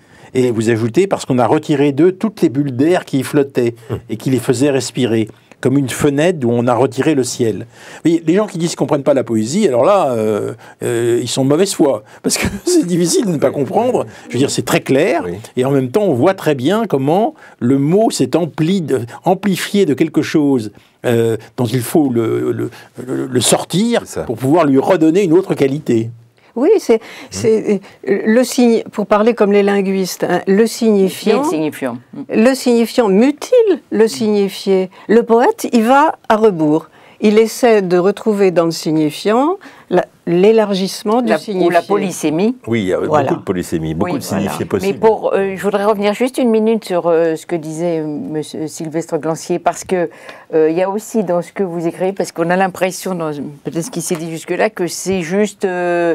[SPEAKER 1] Et vous ajoutez, parce qu'on a retiré d'eux toutes les bulles d'air qui y flottaient et qui les faisaient respirer, comme une fenêtre d'où on a retiré le ciel. Oui, les gens qui disent qu'ils ne comprennent pas la poésie, alors là, euh, euh, ils sont de mauvaise foi, parce que c'est difficile de ne pas comprendre. Je veux dire, c'est très clair, oui. Et en même temps, on voit très bien comment le mot s'est ampli de, amplifié de quelque chose euh, dont il faut le, le, le, le sortir pour pouvoir lui redonner une autre qualité.
[SPEAKER 8] Oui, c'est, c'est le signe, pour parler comme les linguistes, hein, le signifiant,
[SPEAKER 4] le signifiant,
[SPEAKER 8] le signifiant mutile le signifié. Le poète, il va à rebours. Il essaie de retrouver dans le signifiant la, l'élargissement du
[SPEAKER 4] la,
[SPEAKER 8] signifié.
[SPEAKER 4] Ou la polysémie.
[SPEAKER 7] Oui, il y a voilà. beaucoup de polysémie, beaucoup oui, de signifiés voilà. possibles.
[SPEAKER 4] Mais pour, euh, je voudrais revenir juste une minute sur euh, ce que disait M. Sylvestre Glancier, parce que euh, il y a aussi dans ce que vous écrivez, parce qu'on a l'impression, dans, peut-être ce qui s'est dit jusque-là, que c'est juste euh,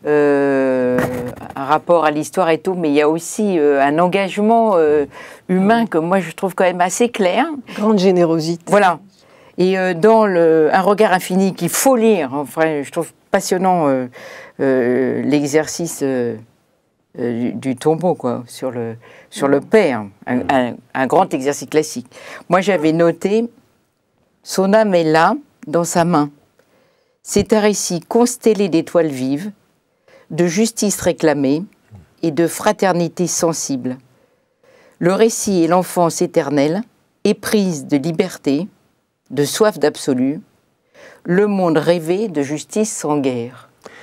[SPEAKER 4] euh, un rapport à l'histoire et tout, mais il y a aussi euh, un engagement euh, humain que moi je trouve quand même assez clair.
[SPEAKER 8] Grande générosité.
[SPEAKER 4] Voilà. Et euh, dans le, Un regard infini qu'il faut lire, enfin, je trouve passionnant euh, euh, l'exercice euh, euh, du, du tombeau, quoi, sur le, sur le père, un, un, un grand exercice classique. Moi, j'avais noté « Son âme est là, dans sa main. C'est un récit constellé d'étoiles vives, de justice réclamée et de fraternité sensible. Le récit est l'enfance éternelle, éprise de liberté, de soif d'absolu, le monde rêvé de justice sans guerre. »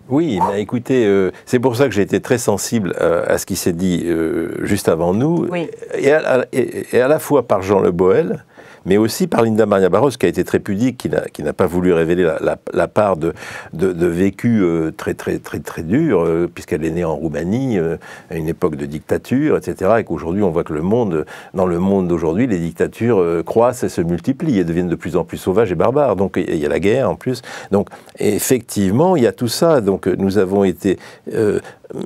[SPEAKER 7] Oui, mais écoutez, euh, c'est pour ça que j'ai été très sensible à, à ce qui s'est dit euh, juste avant nous,
[SPEAKER 4] oui.
[SPEAKER 7] et, à, et, et à la fois par Jean Le Bohel, mais aussi par Linda Maria Barros, qui a été très pudique, qui n'a, qui n'a pas voulu révéler la, la, la part de, de, de vécu euh, très, très, très, très dur, euh, puisqu'elle est née en Roumanie, euh, à une époque de dictature, et cetera, et qu'aujourd'hui, on voit que le monde, dans le monde d'aujourd'hui, les dictatures euh, croissent et se multiplient, et deviennent de plus en plus sauvages et barbares. Donc, il y a la guerre, en plus. Donc, effectivement, il y a tout ça. Donc, nous avons été... Euh,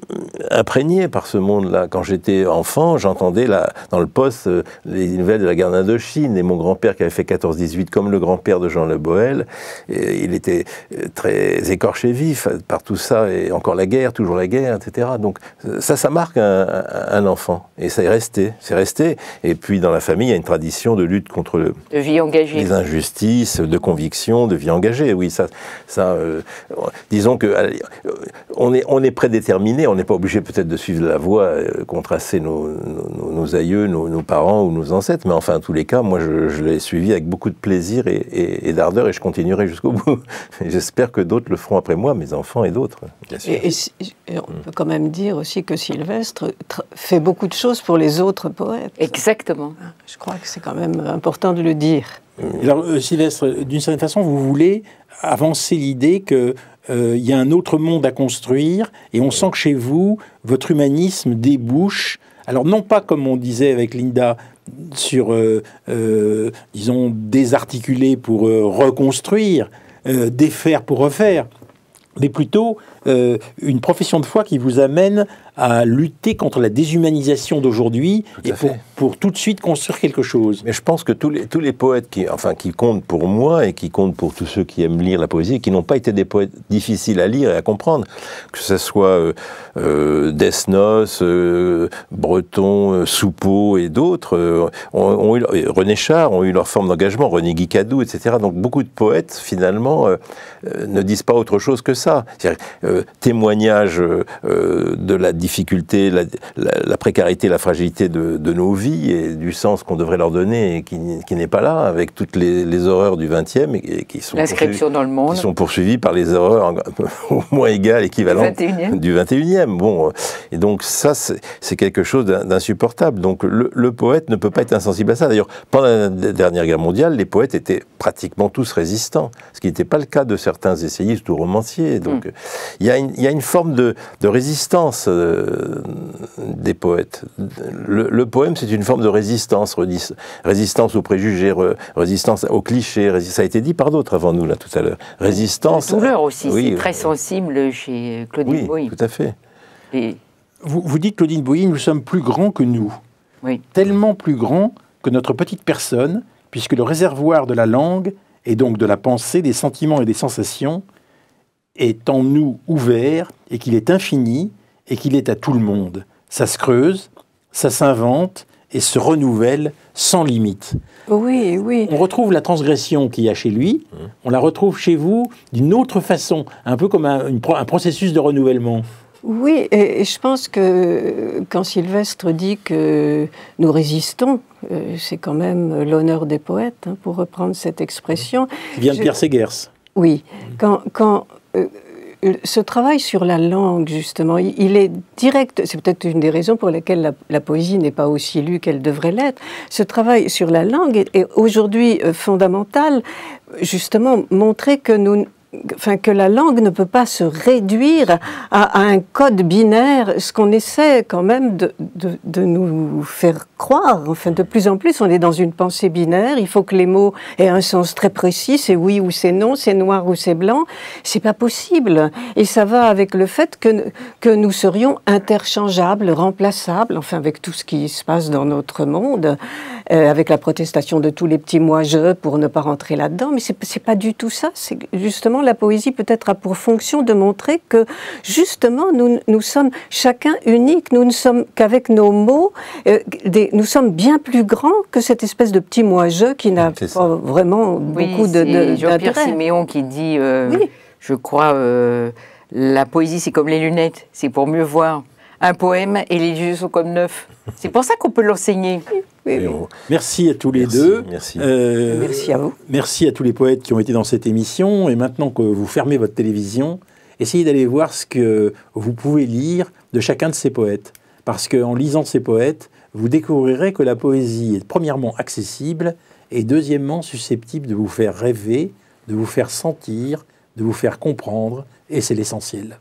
[SPEAKER 7] imprégné par ce monde-là. Quand j'étais enfant, j'entendais la, dans le poste euh, les nouvelles de la guerre d'Indochine, et mon grand-père qui avait fait quatorze dix-huit, comme le grand-père de Jean Le Bohel, et il était très écorché vif par tout ça, et encore la guerre, toujours la guerre, et cetera. Donc ça, ça marque un, un, un enfant, et ça est resté, c'est resté. Et puis dans la famille, il y a une tradition de lutte contre le,
[SPEAKER 4] de vie engagée,
[SPEAKER 7] les injustices, de conviction, de vie engagée. Oui, ça, ça euh, disons que euh, on est, on est prédéterminé. On n'est pas obligé peut-être de suivre la voie euh, qu'ont tracée nos, nos, nos aïeux, nos, nos parents ou nos ancêtres, mais enfin, en tous les cas, moi, je, je l'ai suivi avec beaucoup de plaisir et, et, et d'ardeur, et je continuerai jusqu'au bout. Et j'espère que d'autres le feront après moi, mes enfants et d'autres, bien sûr.
[SPEAKER 8] Et, et, et on peut quand même dire aussi que Sylvestre fait beaucoup de choses pour les autres poètes.
[SPEAKER 4] Exactement.
[SPEAKER 8] Je crois que c'est quand même important de le dire.
[SPEAKER 1] Alors, euh, Sylvestre, d'une certaine façon, vous voulez avancer l'idée que euh, il y a un autre monde à construire, et on sent que chez vous, votre humanisme débouche, alors non pas comme on disait avec Linda, sur, euh, euh, disons, désarticuler pour euh, reconstruire, euh, défaire pour refaire, mais plutôt euh, une profession de foi qui vous amène à lutter contre la déshumanisation d'aujourd'hui et pour, pour tout de suite construire quelque chose.
[SPEAKER 7] Mais je pense que tous les, tous les poètes qui, enfin, qui comptent pour moi et qui comptent pour tous ceux qui aiment lire la poésie et qui n'ont pas été des poètes difficiles à lire et à comprendre, que ce soit euh, euh, Desnos, euh, Breton, euh, Soupeau et d'autres, euh, ont, ont eu, René Char ont eu leur forme d'engagement, René Guicadou, et cetera. Donc beaucoup de poètes, finalement, euh, euh, ne disent pas autre chose que ça. C'est-à-dire, euh, témoignage euh, de la difficulté, la, la, la précarité, la fragilité de, de nos vies et du sens qu'on devrait leur donner et qui, qui n'est pas là, avec toutes les, les horreurs du vingtième et, et qui sont
[SPEAKER 4] l'inscription dans le monde,
[SPEAKER 7] qui sont poursuivies par les horreurs au moins égales, équivalentes du vingt et unième. Bon, et donc ça, c'est quelque chose d'insupportable. Donc le, le poète ne peut pas être insensible à ça. D'ailleurs, pendant la dernière guerre mondiale, les poètes étaient pratiquement tous résistants, ce qui n'était pas le cas de certains essayistes ou romanciers. Donc mm. il y a une, il y a une forme de, de résistance euh, des poètes. Le, le poème, c'est une forme de résistance, résistance aux préjugés, résistance aux clichés, ça a été dit par d'autres avant nous, là, tout à l'heure. Résistance...
[SPEAKER 4] La douleur aussi,
[SPEAKER 7] oui,
[SPEAKER 4] c'est très sensible chez Claudine
[SPEAKER 7] oui,
[SPEAKER 4] Boï.
[SPEAKER 7] Oui, tout à fait.
[SPEAKER 4] Et...
[SPEAKER 1] Vous, vous dites, Claudine Boï, nous sommes plus grands que nous.
[SPEAKER 4] Oui.
[SPEAKER 1] Tellement plus grands que notre petite personne, puisque le réservoir de la langue, et donc de la pensée, des sentiments et des sensations, est en nous ouvert, et qu'il est infini, et qu'il est à tout le monde. Ça se creuse, ça s'invente, et se renouvelle sans limite.
[SPEAKER 8] Oui, oui.
[SPEAKER 1] On retrouve la transgression qu'il y a chez lui, mmh. on la retrouve chez vous d'une autre façon, un peu comme un, une, un processus de renouvellement.
[SPEAKER 8] Oui, et, et je pense que quand Sylvestre dit que nous résistons, euh, c'est quand même l'honneur des poètes, hein, pour reprendre cette expression.
[SPEAKER 1] Qui vient de Pierre Ségers.
[SPEAKER 8] Oui, quand... quand euh, ce travail sur la langue, justement, il est direct, c'est peut-être une des raisons pour lesquelles la, la poésie n'est pas aussi lue qu'elle devrait l'être. Ce travail sur la langue est, est aujourd'hui fondamental, justement, montrer que nous... Enfin, que la langue ne peut pas se réduire à, à un code binaire, ce qu'on essaie quand même de, de, de nous faire croire. Enfin, de plus en plus, on est dans une pensée binaire. Il faut que les mots aient un sens très précis. C'est oui ou c'est non, c'est noir ou c'est blanc. C'est pas possible. Et ça va avec le fait que, que nous serions interchangeables, remplaçables, enfin, avec tout ce qui se passe dans notre monde, euh, avec la protestation de tous les petits moi-je pour ne pas rentrer là-dedans. Mais c'est, c'est pas du tout ça. C'est justement la poésie peut-être a pour fonction de montrer que justement nous, nous sommes chacun unique, nous ne sommes qu'avec nos mots, euh, des, nous sommes bien plus grands que cette espèce de petit moi-je qui n'a pas ça. vraiment
[SPEAKER 4] oui,
[SPEAKER 8] beaucoup de, de
[SPEAKER 4] Jean-Pierre Siméon qui dit, euh, oui. je crois, euh, la poésie c'est comme les lunettes, c'est pour mieux voir un poème et les yeux sont comme neufs. C'est pour ça qu'on peut l'enseigner.
[SPEAKER 8] Oui, oui.
[SPEAKER 1] Merci à tous les
[SPEAKER 7] merci,
[SPEAKER 1] deux.
[SPEAKER 7] Merci.
[SPEAKER 8] Euh, merci à vous.
[SPEAKER 1] Merci à tous les poètes qui ont été dans cette émission. Et maintenant que vous fermez votre télévision essayez d'aller voir ce que vous pouvez lire de chacun de ces poètes. Parce qu'en lisant ces poètes, vous découvrirez que la poésie est premièrement accessible et deuxièmement susceptible de vous faire rêver, de vous faire sentir, de vous faire comprendre, et c'est l'essentiel.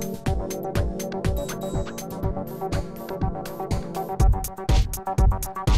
[SPEAKER 9] Thank you.